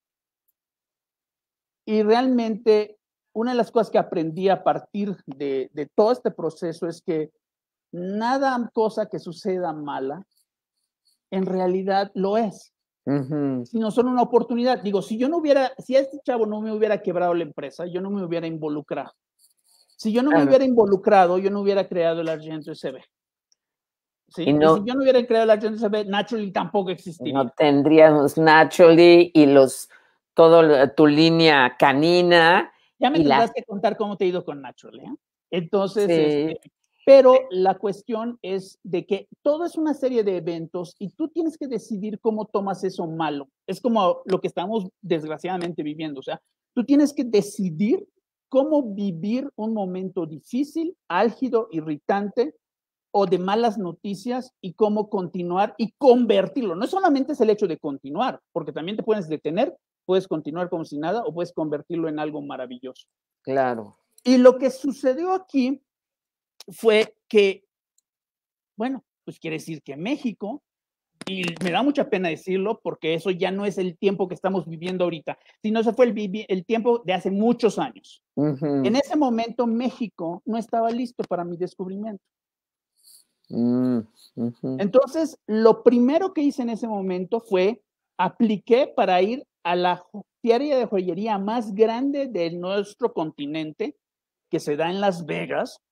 [SPEAKER 2] Y realmente, una de las cosas que aprendí a partir de, de todo este proceso es que nada cosa que suceda mala, en realidad lo es, uh-huh. sino solo una oportunidad. Digo, si yo no hubiera, si a este chavo no me hubiera quebrado la empresa, yo no me hubiera involucrado. Si yo no claro. me hubiera involucrado, yo no hubiera creado el Argento S B. ¿Sí? Y, no, y si yo no hubiera creado el Argento S B, Naturally tampoco existiría.
[SPEAKER 1] No tendríamos Naturally y los, todo tu línea canina.
[SPEAKER 2] Ya me tendrás la... que contar cómo te ha ido con Naturally, ¿eh? Entonces, sí. este, pero la cuestión es de que todo es una serie de eventos y tú tienes que decidir cómo tomas eso malo. Es como lo que estamos desgraciadamente viviendo. O sea, tú tienes que decidir cómo vivir un momento difícil, álgido, irritante o de malas noticias y cómo continuar y convertirlo. No solamente es el hecho de continuar, porque también te puedes detener, puedes continuar como si nada o puedes convertirlo en algo maravilloso.
[SPEAKER 1] Claro.
[SPEAKER 2] Y lo que sucedió aquí fue que, bueno, pues quiere decir que México, y me da mucha pena decirlo porque eso ya no es el tiempo que estamos viviendo ahorita, sino ese fue el, el tiempo de hace muchos años. Uh-huh. En ese momento México no estaba listo para mi descubrimiento. Uh-huh. Entonces, lo primero que hice en ese momento fue, apliqué para ir a la feria de joyería más grande de nuestro continente, que se da en Las Vegas,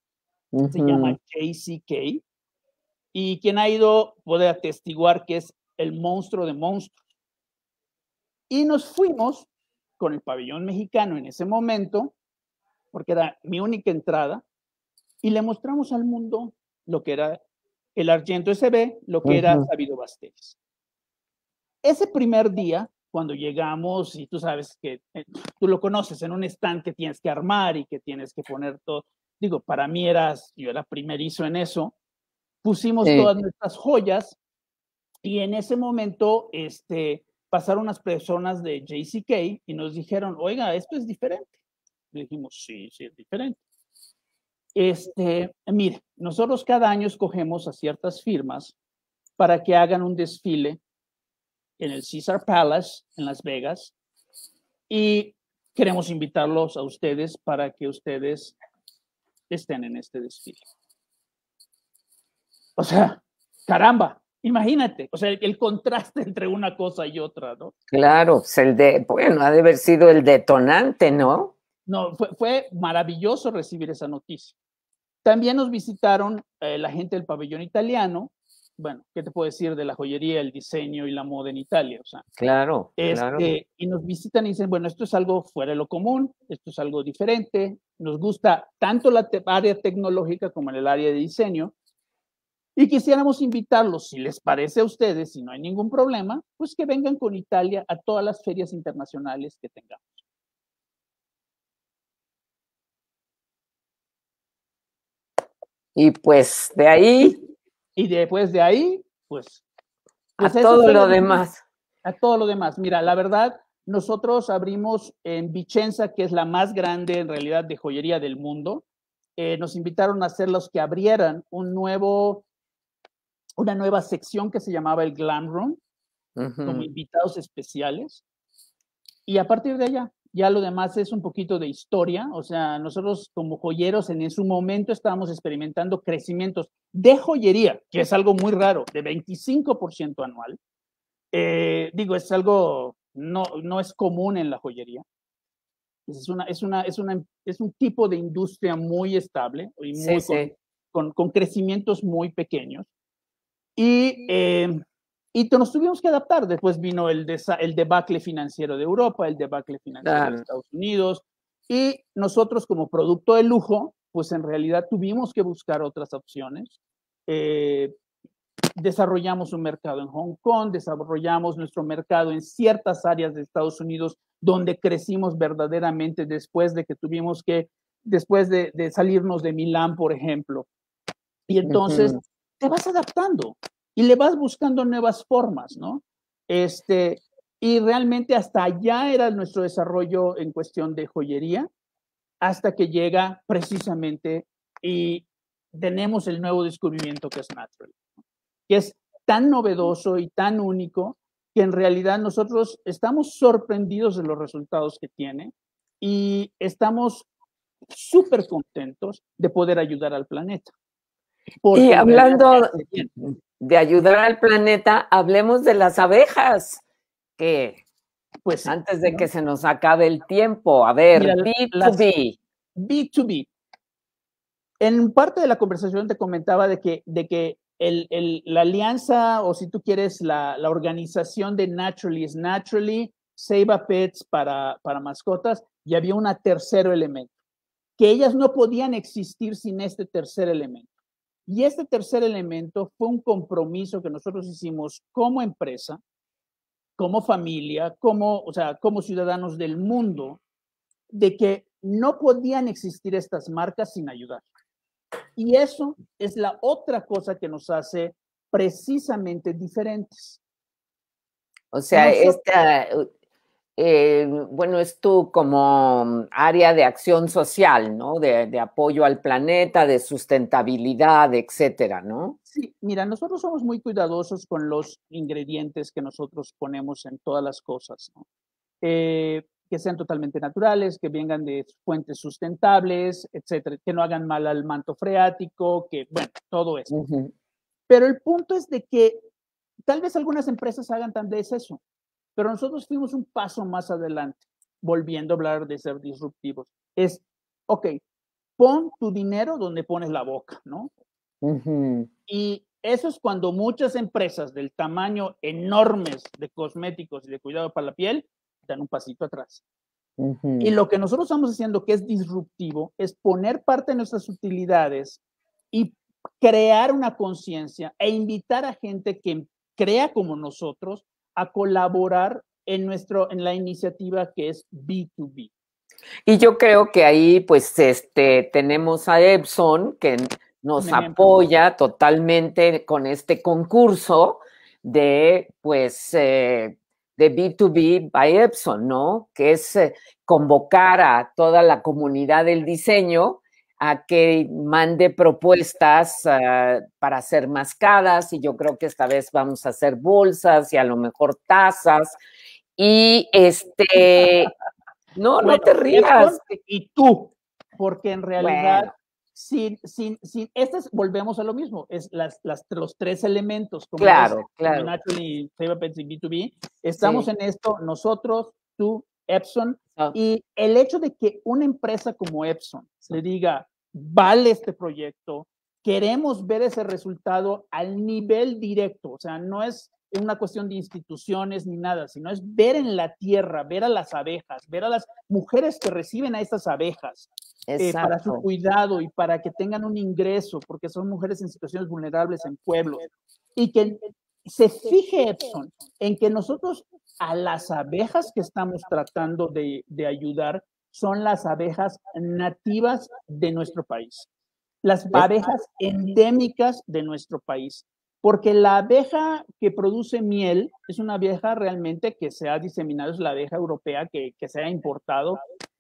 [SPEAKER 2] se llama
[SPEAKER 1] Ujú.
[SPEAKER 2] J C K, y quien ha ido puede atestiguar que es el monstruo de monstruos. Y nos fuimos con el pabellón mexicano en ese momento, porque era mi única entrada, y le mostramos al mundo lo que era el Argento S B, lo que era
[SPEAKER 1] Ujú.
[SPEAKER 2] Sabido Basteris. Ese primer día, cuando llegamos, y tú sabes que eh, tú lo conoces, en un stand que tienes que armar y que tienes que poner todo, digo, para mí eras, yo era primerizo en eso, pusimos
[SPEAKER 1] Sí.
[SPEAKER 2] todas nuestras joyas y en ese momento este, pasaron unas personas de J C K y nos dijeron, oiga, esto es diferente. Le dijimos, sí, sí, es diferente. Este, mire, nosotros cada año escogemos a ciertas firmas para que hagan un desfile en el Caesar Palace en Las Vegas y queremos invitarlos a ustedes para que ustedes estén en este desfile. O sea, caramba, imagínate, o sea, el, el contraste entre una cosa y otra, ¿no?
[SPEAKER 1] Claro, pues el de, bueno, ha de haber sido el detonante, ¿no?
[SPEAKER 2] No, fue, fue maravilloso recibir esa noticia. También nos visitaron eh, la gente del pabellón italiano. Bueno, ¿qué te puedo decir de la joyería, el diseño y la moda en Italia? O sea,
[SPEAKER 1] Claro, claro.
[SPEAKER 2] este, y nos visitan y dicen, bueno, esto es algo fuera de lo común, esto es algo diferente, nos gusta tanto la te área tecnológica como en el área de diseño, y quisiéramos invitarlos, si les parece a ustedes, si no hay ningún problema, pues que vengan con Italia a todas las ferias internacionales que tengamos.
[SPEAKER 1] Y pues de ahí
[SPEAKER 2] Y, y después de ahí, pues,
[SPEAKER 1] a
[SPEAKER 2] pues eso
[SPEAKER 1] todo
[SPEAKER 2] fue
[SPEAKER 1] lo
[SPEAKER 2] lo
[SPEAKER 1] demás.
[SPEAKER 2] a todo lo demás. Mira, la verdad, nosotros abrimos en Vicenza, que es la más grande en realidad de joyería del mundo. Eh, nos invitaron a ser los que abrieran un nuevo, una nueva sección que se llamaba el Glam Room, como
[SPEAKER 1] Ujú.
[SPEAKER 2] invitados especiales. Y a partir de allá, ya lo demás es un poquito de historia. O sea, nosotros como joyeros en su momento estábamos experimentando crecimientos de joyería, que es algo muy raro, de veinticinco por ciento anual. Eh, digo, es algo, no, no es común en la joyería. Es, una, es, una, es, una, es un tipo de industria muy estable y
[SPEAKER 1] Sí,
[SPEAKER 2] muy con,
[SPEAKER 1] sí.
[SPEAKER 2] con, con crecimientos muy pequeños. Y, eh, y nos tuvimos que adaptar. Después vino el, desa el debacle financiero de Europa, el debacle financiero de
[SPEAKER 1] Claro.
[SPEAKER 2] Estados Unidos. Y nosotros como producto de lujo, pues en realidad tuvimos que buscar otras opciones. Eh, desarrollamos un mercado en Hong Kong, desarrollamos nuestro mercado en ciertas áreas de Estados Unidos donde crecimos verdaderamente después de que tuvimos que, después de, de salirnos de Milán, por ejemplo. Y entonces
[SPEAKER 1] Ujú.
[SPEAKER 2] te vas adaptando y le vas buscando nuevas formas, ¿no? Este, y realmente hasta allá era nuestro desarrollo en cuestión de joyería, hasta que llega precisamente y tenemos el nuevo descubrimiento que es Natural, que es tan novedoso y tan único que en realidad nosotros estamos sorprendidos de los resultados que tiene y estamos súper contentos de poder ayudar al planeta,
[SPEAKER 1] Y
[SPEAKER 2] porque en realidad se
[SPEAKER 1] hablando
[SPEAKER 2] hace bien.
[SPEAKER 1] de ayudar al planeta, hablemos de las abejas, que
[SPEAKER 2] Pues sí,
[SPEAKER 1] antes de que
[SPEAKER 2] ¿no?
[SPEAKER 1] se nos acabe el tiempo, a
[SPEAKER 2] Mira,
[SPEAKER 1] ver, B dos
[SPEAKER 2] las
[SPEAKER 1] B.
[SPEAKER 2] B dos B. En parte de la conversación te comentaba de que, de que el, el, la alianza, o si tú quieres, la, la organización de Naturally es Naturally, Save a Pets para, para mascotas, y había un tercer elemento, que ellas no podían existir sin este tercer elemento. Y este tercer elemento fue un compromiso que nosotros hicimos como empresa, como familia, como, o sea, como ciudadanos del mundo, de que no podían existir estas marcas sin ayudar. Y eso es la otra cosa que nos hace precisamente diferentes.
[SPEAKER 1] O sea,
[SPEAKER 2] Nosotros,
[SPEAKER 1] esta, eh, bueno, es tu como área de acción social, ¿no? De, de apoyo al planeta, de sustentabilidad, etcétera, ¿no?
[SPEAKER 2] sí, mira, nosotros somos muy cuidadosos con los ingredientes que nosotros ponemos en todas las cosas, ¿no? Eh, que sean totalmente naturales, que vengan de fuentes sustentables, etcétera, que no hagan mal al manto freático, que, bueno, todo esto.
[SPEAKER 1] Ujú.
[SPEAKER 2] Pero el punto es de que tal vez algunas empresas hagan tal vez eso, pero nosotros fuimos un paso más adelante, volviendo a hablar de ser disruptivos. Es, ok, pon tu dinero donde pones la boca, ¿no?
[SPEAKER 1] Uh-huh.
[SPEAKER 2] Y eso es cuando muchas empresas del tamaño enormes de cosméticos y de cuidado para la piel dan un pasito atrás. Uh-huh. Y lo que nosotros estamos haciendo que es disruptivo es poner parte de nuestras utilidades y crear una conciencia e invitar a gente que crea como nosotros a colaborar en, nuestro, en la iniciativa que es B dos B.
[SPEAKER 1] Y yo creo que ahí pues este, tenemos a Epson que nos apoya totalmente con este concurso de pues eh, de B dos B by Epson, ¿no? Que es eh, convocar a toda la comunidad del diseño a que mande propuestas uh, para hacer mascadas, y yo creo que esta vez vamos a hacer bolsas y a lo mejor tazas, y este, no, bueno, no te rías.
[SPEAKER 2] Y tú, porque en realidad, bueno. sin, sin, sin, este es, volvemos a lo mismo, es las, las, los tres elementos, como
[SPEAKER 1] claro,
[SPEAKER 2] es,
[SPEAKER 1] claro.
[SPEAKER 2] como Naturally, Favorpets y B dos B, estamos sí. en esto, nosotros, tú, Epson, oh. y el hecho de que una empresa como Epson le diga, vale este proyecto, queremos ver ese resultado al nivel directo, o sea, no es una cuestión de instituciones ni nada, sino es ver en la tierra, ver a las abejas, ver a las mujeres que reciben a estas abejas eh, para su cuidado y para que tengan un ingreso, porque son mujeres en situaciones vulnerables en pueblos, y que se fije Epson en que nosotros a las abejas que estamos tratando de, de ayudar son las abejas nativas de nuestro país, las abejas endémicas de nuestro país, porque la abeja que produce miel es una abeja realmente que se ha diseminado, es la abeja europea que, que se ha importado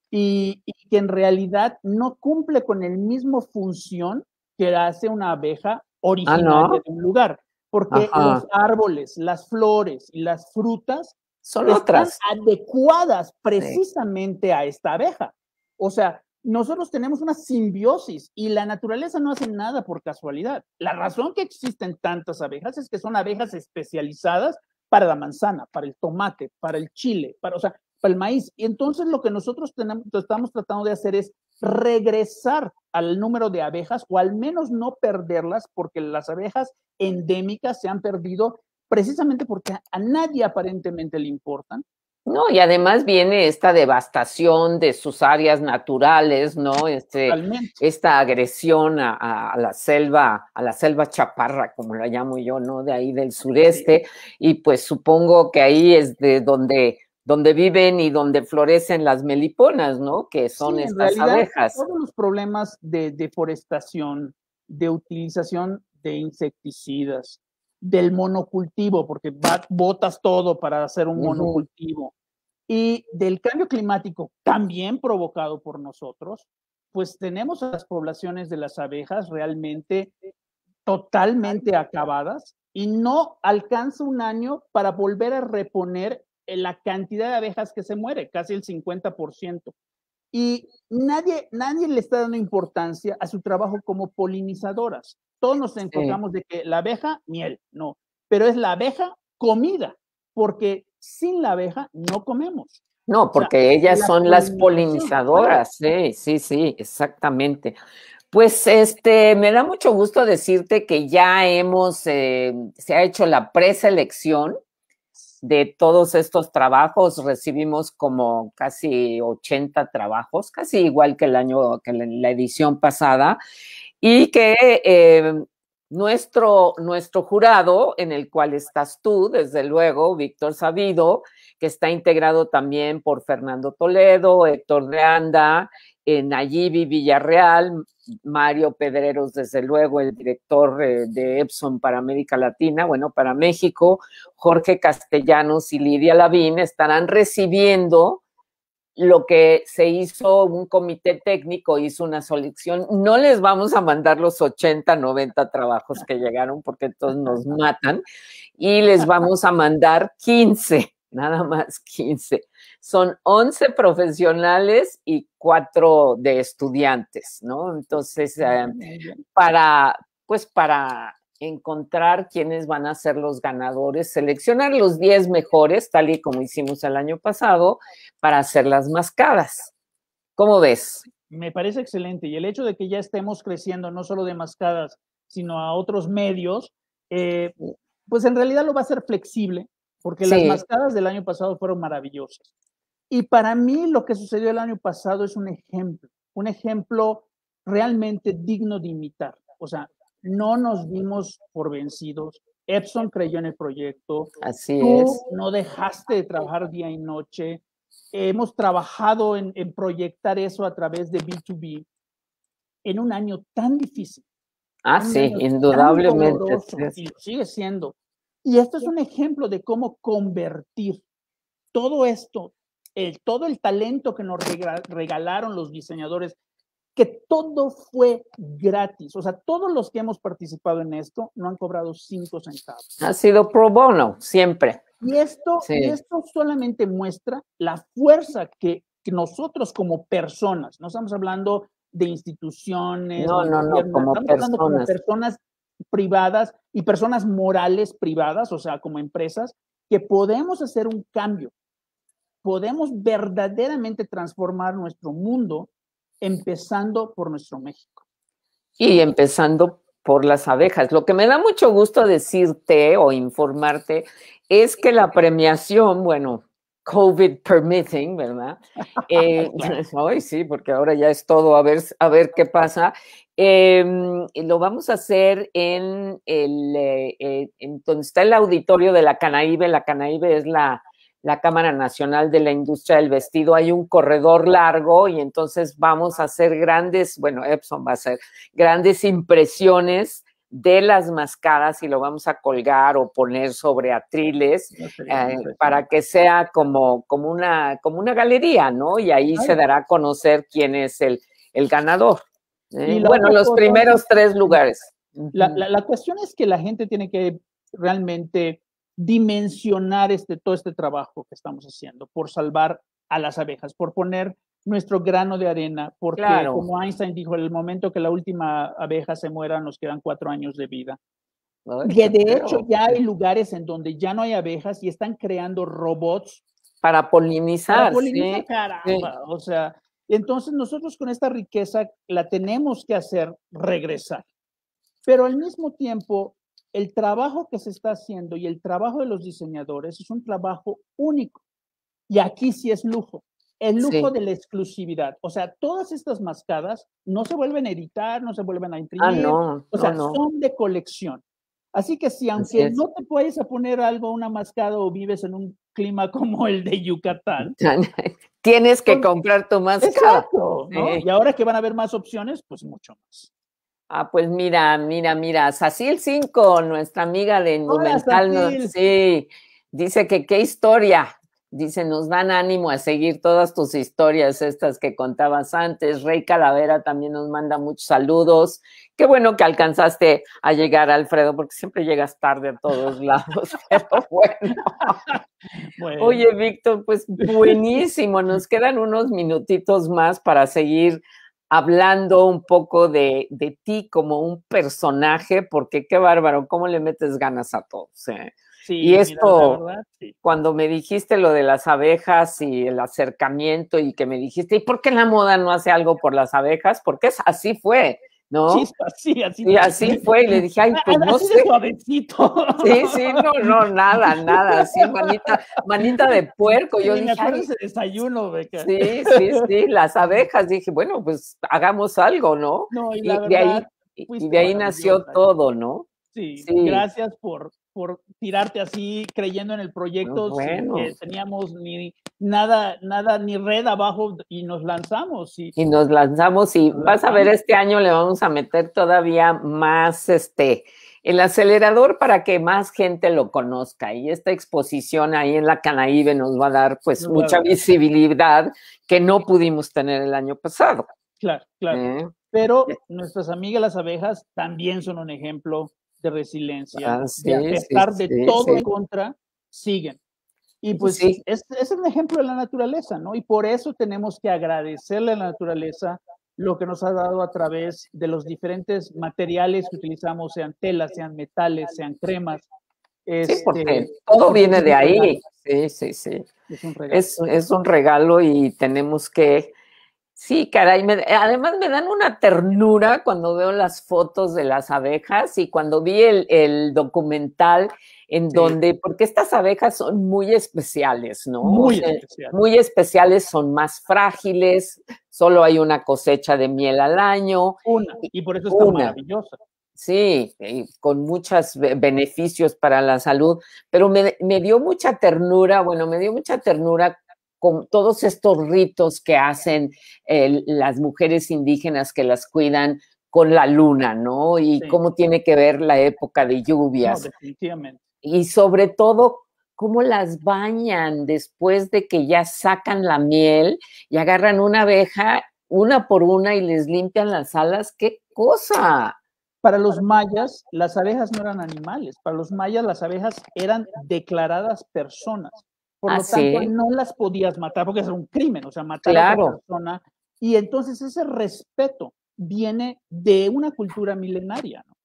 [SPEAKER 2] y, y que en realidad no cumple con el mismo función que hace una abeja originaria ¿Ah, no? de un lugar, porque Ajá. los árboles, las flores y las frutas
[SPEAKER 1] son
[SPEAKER 2] están
[SPEAKER 1] otras
[SPEAKER 2] adecuadas precisamente sí. a esta abeja. O sea, nosotros tenemos una simbiosis y la naturaleza no hace nada por casualidad. La razón que existen tantas abejas es que son abejas especializadas para la manzana, para el tomate, para el chile, para, o sea, para el maíz. Y entonces lo que nosotros tenemos, estamos tratando de hacer es regresar al número de abejas o al menos no perderlas, porque las abejas endémicas se han perdido precisamente porque a, a nadie aparentemente le importan.
[SPEAKER 1] No, y además viene esta devastación de sus áreas naturales, ¿no? Este, esta agresión a, a la selva, a la selva chaparra, como la llamo yo, ¿no? De ahí del sureste, sí. Y pues supongo que ahí es de donde, donde viven y donde florecen las meliponas, ¿no? Que son
[SPEAKER 2] sí,
[SPEAKER 1] estas
[SPEAKER 2] en realidad,
[SPEAKER 1] abejas.
[SPEAKER 2] Todos los problemas de deforestación, de utilización de insecticidas, del monocultivo, porque botas todo para hacer un uh-huh. monocultivo, y del cambio climático también provocado por nosotros, pues tenemos a las poblaciones de las abejas realmente totalmente acabadas y no alcanza un año para volver a reponer la cantidad de abejas que se muere, casi el cincuenta por ciento. Y nadie, nadie le está dando importancia a su trabajo como polinizadoras. Todos nos enfocamos sí. de que la abeja, miel, no, pero es la abeja comida, porque sin la abeja no comemos.
[SPEAKER 1] No, porque o sea, ellas la son las polinizadoras, sí, sí, sí, exactamente. Pues este, me da mucho gusto decirte que ya hemos, eh, se ha hecho la preselección de todos estos trabajos, recibimos como casi ochenta trabajos, casi igual que el año, que la, la edición pasada, y que eh, nuestro, nuestro jurado, en el cual estás tú, desde luego, Víctor Sabido, que está integrado también por Fernando Toledo, Héctor de Anda, eh, Nayibi Villarreal, Mario Pedreros, desde luego, el director eh, de Epson para América Latina, bueno, para México, Jorge Castellanos y Lidia Lavín estarán recibiendo lo que se hizo, un comité técnico hizo una selección. No les vamos a mandar los ochenta, noventa trabajos que llegaron porque entonces nos matan, y les vamos a mandar quince, nada más quince. Son once profesionales y cuatro de estudiantes, ¿no? Entonces, eh, para, pues para encontrar quiénes van a ser los ganadores, seleccionar los diez mejores, tal y como hicimos el año pasado, para hacer las mascadas. ¿Cómo ves?
[SPEAKER 2] Me parece excelente. Y el hecho de que ya estemos creciendo no solo de mascadas, sino a otros medios, eh, pues en realidad lo va a hacer flexible, porque las
[SPEAKER 1] Sí.
[SPEAKER 2] mascadas del año pasado fueron maravillosas. Y para mí lo que sucedió el año pasado es un ejemplo, un ejemplo realmente digno de imitar. O sea, no nos dimos por vencidos. Epson creyó en el proyecto.
[SPEAKER 1] Así
[SPEAKER 2] Tú
[SPEAKER 1] es.
[SPEAKER 2] no dejaste de trabajar día y noche. Hemos trabajado en, en proyectar eso a través de B dos B en un año tan difícil,
[SPEAKER 1] Ah,
[SPEAKER 2] en un
[SPEAKER 1] sí,
[SPEAKER 2] año tan
[SPEAKER 1] indudablemente.
[SPEAKER 2] doloroso, y lo sigue siendo. Y esto es un ejemplo de cómo convertir todo esto, el, todo el talento que nos regalaron los diseñadores, que todo fue gratis. O sea, todos los que hemos participado en esto no han cobrado cinco centavos.
[SPEAKER 1] Ha sido pro bono, siempre.
[SPEAKER 2] Y esto,
[SPEAKER 1] Sí.
[SPEAKER 2] y esto solamente muestra la fuerza que, que nosotros como personas, no estamos hablando de instituciones,
[SPEAKER 1] No,
[SPEAKER 2] ni
[SPEAKER 1] no, no,
[SPEAKER 2] gobierno,
[SPEAKER 1] como
[SPEAKER 2] estamos hablando como
[SPEAKER 1] personas.
[SPEAKER 2] personas privadas y personas morales privadas, o sea, como empresas, que podemos hacer un cambio, podemos verdaderamente transformar nuestro mundo, empezando por nuestro México.
[SPEAKER 1] Y empezando por las abejas. Lo que me da mucho gusto decirte o informarte es que la premiación, bueno, COVID permitting, ¿verdad? Eh, hoy sí, porque ahora ya es todo, a ver, a ver qué pasa. Eh, lo vamos a hacer en, el, eh, en donde está el auditorio de la Canaíbe. La Canaíbe es la, la Cámara Nacional de la Industria del Vestido. Hay un corredor largo y entonces vamos a hacer grandes, bueno, Epson va a hacer grandes impresiones de las mascadas y lo vamos a colgar o poner sobre atriles eh, para que sea como, como, una, como una galería, ¿no? Y ahí se dará a conocer quién es el, el ganador. ¿eh? Bueno, los cosa, primeros tres lugares.
[SPEAKER 2] La, la, la cuestión es que la gente tiene que realmente dimensionar este, todo este trabajo que estamos haciendo por salvar a las abejas, por poner nuestro grano de arena, porque claro, como Einstein dijo, en el momento que la última abeja se muera, nos quedan cuatro años de vida. Ay, que de hecho feo. Ya hay lugares en donde ya no hay abejas y están creando robots
[SPEAKER 1] para polinizar.
[SPEAKER 2] Para polinizar,
[SPEAKER 1] sí,
[SPEAKER 2] caramba.
[SPEAKER 1] Sí.
[SPEAKER 2] O sea, entonces nosotros con esta riqueza la tenemos que hacer regresar. Pero al mismo tiempo, el trabajo que se está haciendo y el trabajo de los diseñadores es un trabajo único. Y aquí sí es lujo. El lujo sí. de la exclusividad. O sea, todas estas mascadas no se vuelven a editar, no se vuelven a imprimir.
[SPEAKER 1] Ah, no,
[SPEAKER 2] o sea,
[SPEAKER 1] no, no.
[SPEAKER 2] son de colección. Así que si aunque no te puedes a poner algo, una mascada o vives en un clima como el de Yucatán.
[SPEAKER 1] Tienes que pues, comprar tu mascada.
[SPEAKER 2] Exacto, ¿no? Sí. Y ahora que van a haber más opciones, pues mucho más.
[SPEAKER 1] Ah, pues mira, mira, mira, Sacil cinco, nuestra amiga de Indumental, nos, sí, dice que qué historia, dice, nos dan ánimo a seguir todas tus historias, estas que contabas antes. Rey Calavera también nos manda muchos saludos. Qué bueno que alcanzaste a llegar, Alfredo, porque siempre llegas tarde a todos lados, pero bueno. bueno. Oye, Víctor, pues buenísimo, nos quedan unos minutitos más para seguir hablando un poco de, de ti como un personaje, porque qué bárbaro, cómo le metes ganas a todos. ¿eh? Sí, y esto, mira, verdad, sí. Cuando me dijiste lo de las abejas y el acercamiento y que me dijiste, ¿y por qué la moda no hace algo por las abejas? Porque es, así fue, ¿no?
[SPEAKER 2] Sí, así, así.
[SPEAKER 1] Y así fue, y le dije, ay, pues no
[SPEAKER 2] así
[SPEAKER 1] sé.
[SPEAKER 2] De suavecito.
[SPEAKER 1] Sí, sí, no, no, nada, nada, así, manita, manita de puerco. Yo
[SPEAKER 2] sí,
[SPEAKER 1] dije,
[SPEAKER 2] me acuerdo ese desayuno, Beca.
[SPEAKER 1] Sí, sí, sí, las abejas. Dije, bueno, pues hagamos algo, ¿no?
[SPEAKER 2] No, y,
[SPEAKER 1] y
[SPEAKER 2] la verdad,
[SPEAKER 1] de ahí, y de ahí nació todo, ¿no?
[SPEAKER 2] Sí, sí, gracias por, por tirarte así, creyendo en el proyecto,
[SPEAKER 1] bueno.
[SPEAKER 2] sin que teníamos ni nada, nada, ni red abajo y nos lanzamos. Y,
[SPEAKER 1] y nos lanzamos y nos vas lanzamos. A ver, este año le vamos a meter todavía más este, el acelerador para que más gente lo conozca. Y esta exposición ahí en la Canaíbe nos va a dar pues no, mucha claro. visibilidad que no pudimos tener el año pasado.
[SPEAKER 2] Claro, claro. ¿Eh? Pero nuestras amigas las abejas también son un ejemplo de resiliencia,
[SPEAKER 1] ah, sí,
[SPEAKER 2] de a pesar
[SPEAKER 1] sí,
[SPEAKER 2] de
[SPEAKER 1] sí,
[SPEAKER 2] todo
[SPEAKER 1] sí.
[SPEAKER 2] en contra, siguen. Y pues sí. es, es un ejemplo de la naturaleza, ¿no? Y por eso tenemos que agradecerle a la naturaleza lo que nos ha dado a través de los diferentes materiales que utilizamos, sean telas, sean metales, sean cremas.
[SPEAKER 1] Sí, porque este, todo viene de ahí. Sí, sí, sí.
[SPEAKER 2] Es un regalo.
[SPEAKER 1] Es, es un regalo y tenemos que Sí, caray, me- además me dan una ternura cuando veo las fotos de las abejas y cuando vi el, el documental en
[SPEAKER 2] Sí,
[SPEAKER 1] donde, porque estas abejas son muy especiales, ¿no? O
[SPEAKER 2] muy
[SPEAKER 1] sea,
[SPEAKER 2] especial.
[SPEAKER 1] muy especiales, son más frágiles, solo hay una cosecha de miel al año,
[SPEAKER 2] Una, y por eso es tan
[SPEAKER 1] una,
[SPEAKER 2] maravillosa.
[SPEAKER 1] sí, y con muchos beneficios para la salud, pero me, me dio mucha ternura, bueno, me dio mucha ternura con todos estos ritos que hacen eh, las mujeres indígenas que las cuidan con la luna, ¿no? Y
[SPEAKER 2] Sí,
[SPEAKER 1] cómo tiene que ver la época de
[SPEAKER 2] no,
[SPEAKER 1] lluvias.
[SPEAKER 2] definitivamente.
[SPEAKER 1] Y sobre todo, cómo las bañan después de que ya sacan la miel y agarran una abeja una por una y les limpian las alas. ¡Qué cosa!
[SPEAKER 2] Para los mayas, las abejas no eran animales. Para los mayas, las abejas eran declaradas personas. Por
[SPEAKER 1] Ah,
[SPEAKER 2] lo tanto,
[SPEAKER 1] sí,
[SPEAKER 2] no las podías matar porque es un crimen, o sea, matar a otra
[SPEAKER 1] claro.
[SPEAKER 2] persona. Y entonces ese respeto viene de una cultura milenaria, ¿no?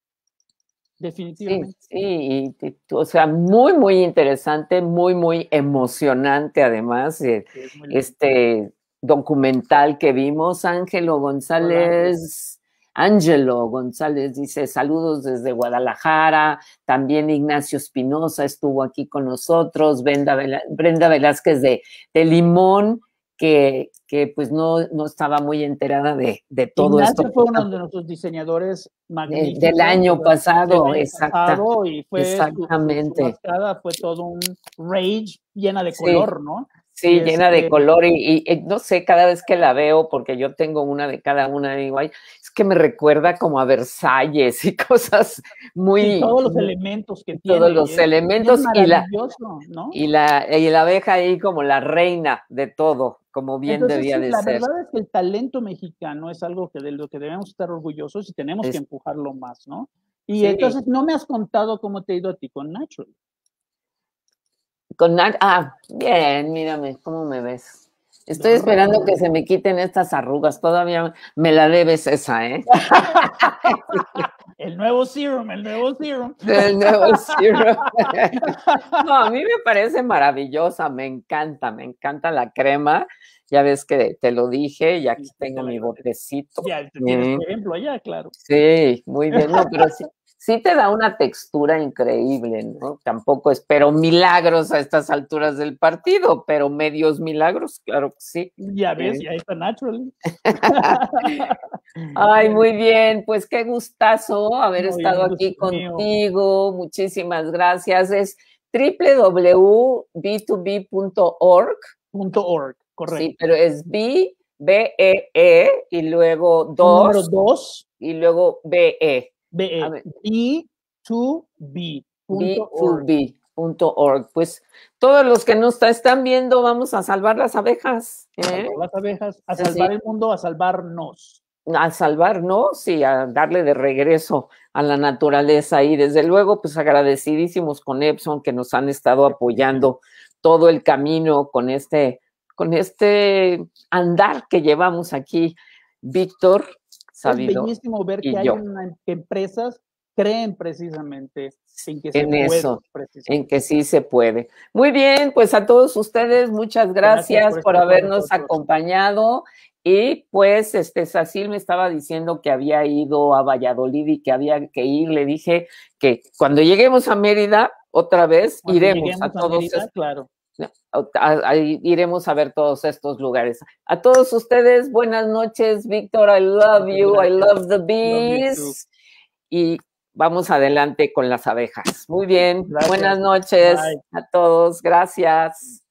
[SPEAKER 1] Sí,
[SPEAKER 2] Definitivamente.
[SPEAKER 1] sí, y, y, o sea, muy, muy interesante, muy, muy emocionante además, eh,
[SPEAKER 2] Sí, es muy lindo.
[SPEAKER 1] este documental que vimos. Ángelo
[SPEAKER 2] Hola, Ángel.
[SPEAKER 1] González, Ángelo González dice saludos desde Guadalajara, también Ignacio Espinosa estuvo aquí con nosotros, Brenda, Vela, Brenda Velázquez de, de Limón, que, que pues no, no estaba muy enterada de, de todo esto
[SPEAKER 2] Ignacio fue uno de nuestros diseñadores
[SPEAKER 1] de, del
[SPEAKER 2] magníficos, o
[SPEAKER 1] año
[SPEAKER 2] sea, del
[SPEAKER 1] pasado,
[SPEAKER 2] año
[SPEAKER 1] exacta.
[SPEAKER 2] pasado, y fue su, su, su
[SPEAKER 1] Exactamente.
[SPEAKER 2] mascada, fue todo un rage llena de
[SPEAKER 1] Sí,
[SPEAKER 2] color, ¿no? Y
[SPEAKER 1] sí, llena de
[SPEAKER 2] este,
[SPEAKER 1] color y, y, y no sé, cada vez que la veo, porque yo tengo una de cada una, digo, ay, es que me recuerda como a Versalles y cosas
[SPEAKER 2] sí,
[SPEAKER 1] muy,
[SPEAKER 2] todos los
[SPEAKER 1] muy
[SPEAKER 2] elementos que
[SPEAKER 1] todos
[SPEAKER 2] tiene, y
[SPEAKER 1] los
[SPEAKER 2] es, y es
[SPEAKER 1] elementos y la,
[SPEAKER 2] maravilloso, ¿no?
[SPEAKER 1] y la, y la abeja ahí como la reina de todo, como bien
[SPEAKER 2] Entonces,
[SPEAKER 1] debía
[SPEAKER 2] sí,
[SPEAKER 1] de
[SPEAKER 2] la
[SPEAKER 1] ser.
[SPEAKER 2] verdad es que el talento mexicano es algo que de lo que debemos estar orgullosos y tenemos que
[SPEAKER 1] Es,
[SPEAKER 2] empujarlo más, ¿no? Y
[SPEAKER 1] sí,
[SPEAKER 2] entonces, no me has contado cómo te ha ido a ti con Natural.
[SPEAKER 1] con, ah, bien, mírame, ¿cómo me ves? Estoy esperando que
[SPEAKER 2] Brrr.
[SPEAKER 1] se me quiten estas arrugas, todavía me la debes esa, ¿eh?
[SPEAKER 2] El nuevo serum, el nuevo serum.
[SPEAKER 1] El nuevo Zero. No, a mí me parece maravillosa, me encanta, me encanta la crema. Ya ves que te lo dije y
[SPEAKER 2] Sí,
[SPEAKER 1] aquí
[SPEAKER 2] sí, te
[SPEAKER 1] tengo
[SPEAKER 2] lo
[SPEAKER 1] mi
[SPEAKER 2] agradezco.
[SPEAKER 1] botecito.
[SPEAKER 2] Ya, te tienes
[SPEAKER 1] Mm,
[SPEAKER 2] tu ejemplo allá, claro.
[SPEAKER 1] sí, muy bien. No, pero sí, sí te da una textura increíble, ¿no? Tampoco espero milagros a estas alturas del partido, pero medios milagros, claro que sí.
[SPEAKER 2] Ya ves,
[SPEAKER 1] Sí.
[SPEAKER 2] ya está Naturally.
[SPEAKER 1] Ay,
[SPEAKER 2] Bueno,
[SPEAKER 1] muy bien, pues qué gustazo haber
[SPEAKER 2] no, y el
[SPEAKER 1] estado
[SPEAKER 2] gusto
[SPEAKER 1] aquí
[SPEAKER 2] es mío.
[SPEAKER 1] contigo. Muchísimas gracias. Es w w w punto b dos b punto org.
[SPEAKER 2] Punto org,
[SPEAKER 1] Sí,
[SPEAKER 2] correcto.
[SPEAKER 1] pero es B, B, E, E, y luego
[SPEAKER 2] Un número
[SPEAKER 1] dos,
[SPEAKER 2] dos,
[SPEAKER 1] y luego B, E. A
[SPEAKER 2] B,
[SPEAKER 1] ver,
[SPEAKER 2] B dos B punto
[SPEAKER 1] b dos
[SPEAKER 2] org.
[SPEAKER 1] b punto org. Pues todos los que nos están viendo, vamos a salvar las abejas,
[SPEAKER 2] A
[SPEAKER 1] ¿eh?
[SPEAKER 2] salvar las abejas, a
[SPEAKER 1] Sí,
[SPEAKER 2] salvar el mundo, a salvarnos.
[SPEAKER 1] a salvarnos y a darle de regreso a la naturaleza. Y desde luego, pues agradecidísimos con Epson que nos han estado
[SPEAKER 2] Definitivamente.
[SPEAKER 1] apoyando todo el camino con este, con este andar que llevamos aquí, Víctor,
[SPEAKER 2] Es
[SPEAKER 1] Sabido
[SPEAKER 2] bellísimo ver que
[SPEAKER 1] y
[SPEAKER 2] hay
[SPEAKER 1] yo.
[SPEAKER 2] una, que empresas creen precisamente en que se
[SPEAKER 1] En
[SPEAKER 2] puede,
[SPEAKER 1] eso, en
[SPEAKER 2] precisamente.
[SPEAKER 1] que sí se puede. Muy bien, pues a todos ustedes, muchas
[SPEAKER 2] Gracias
[SPEAKER 1] gracias
[SPEAKER 2] por
[SPEAKER 1] por
[SPEAKER 2] estar con
[SPEAKER 1] habernos
[SPEAKER 2] nosotros.
[SPEAKER 1] acompañado. Y pues, este, Sacil me estaba diciendo que había ido a Valladolid y que había que ir. Le dije que cuando lleguemos a Mérida, otra vez,
[SPEAKER 2] Cuando
[SPEAKER 1] iremos a
[SPEAKER 2] lleguemos a
[SPEAKER 1] todos
[SPEAKER 2] Mérida,
[SPEAKER 1] estos,
[SPEAKER 2] claro.
[SPEAKER 1] a- a- iremos a ver todos estos lugares. A todos ustedes, buenas noches, Víctor, I love
[SPEAKER 2] Muchas
[SPEAKER 1] you, I
[SPEAKER 2] gracias.
[SPEAKER 1] love the
[SPEAKER 2] Love you too.
[SPEAKER 1] bees. Y vamos adelante con las abejas. Muy bien. Buenas
[SPEAKER 2] Gracias.
[SPEAKER 1] noches
[SPEAKER 2] Bye.
[SPEAKER 1] a todos. Gracias.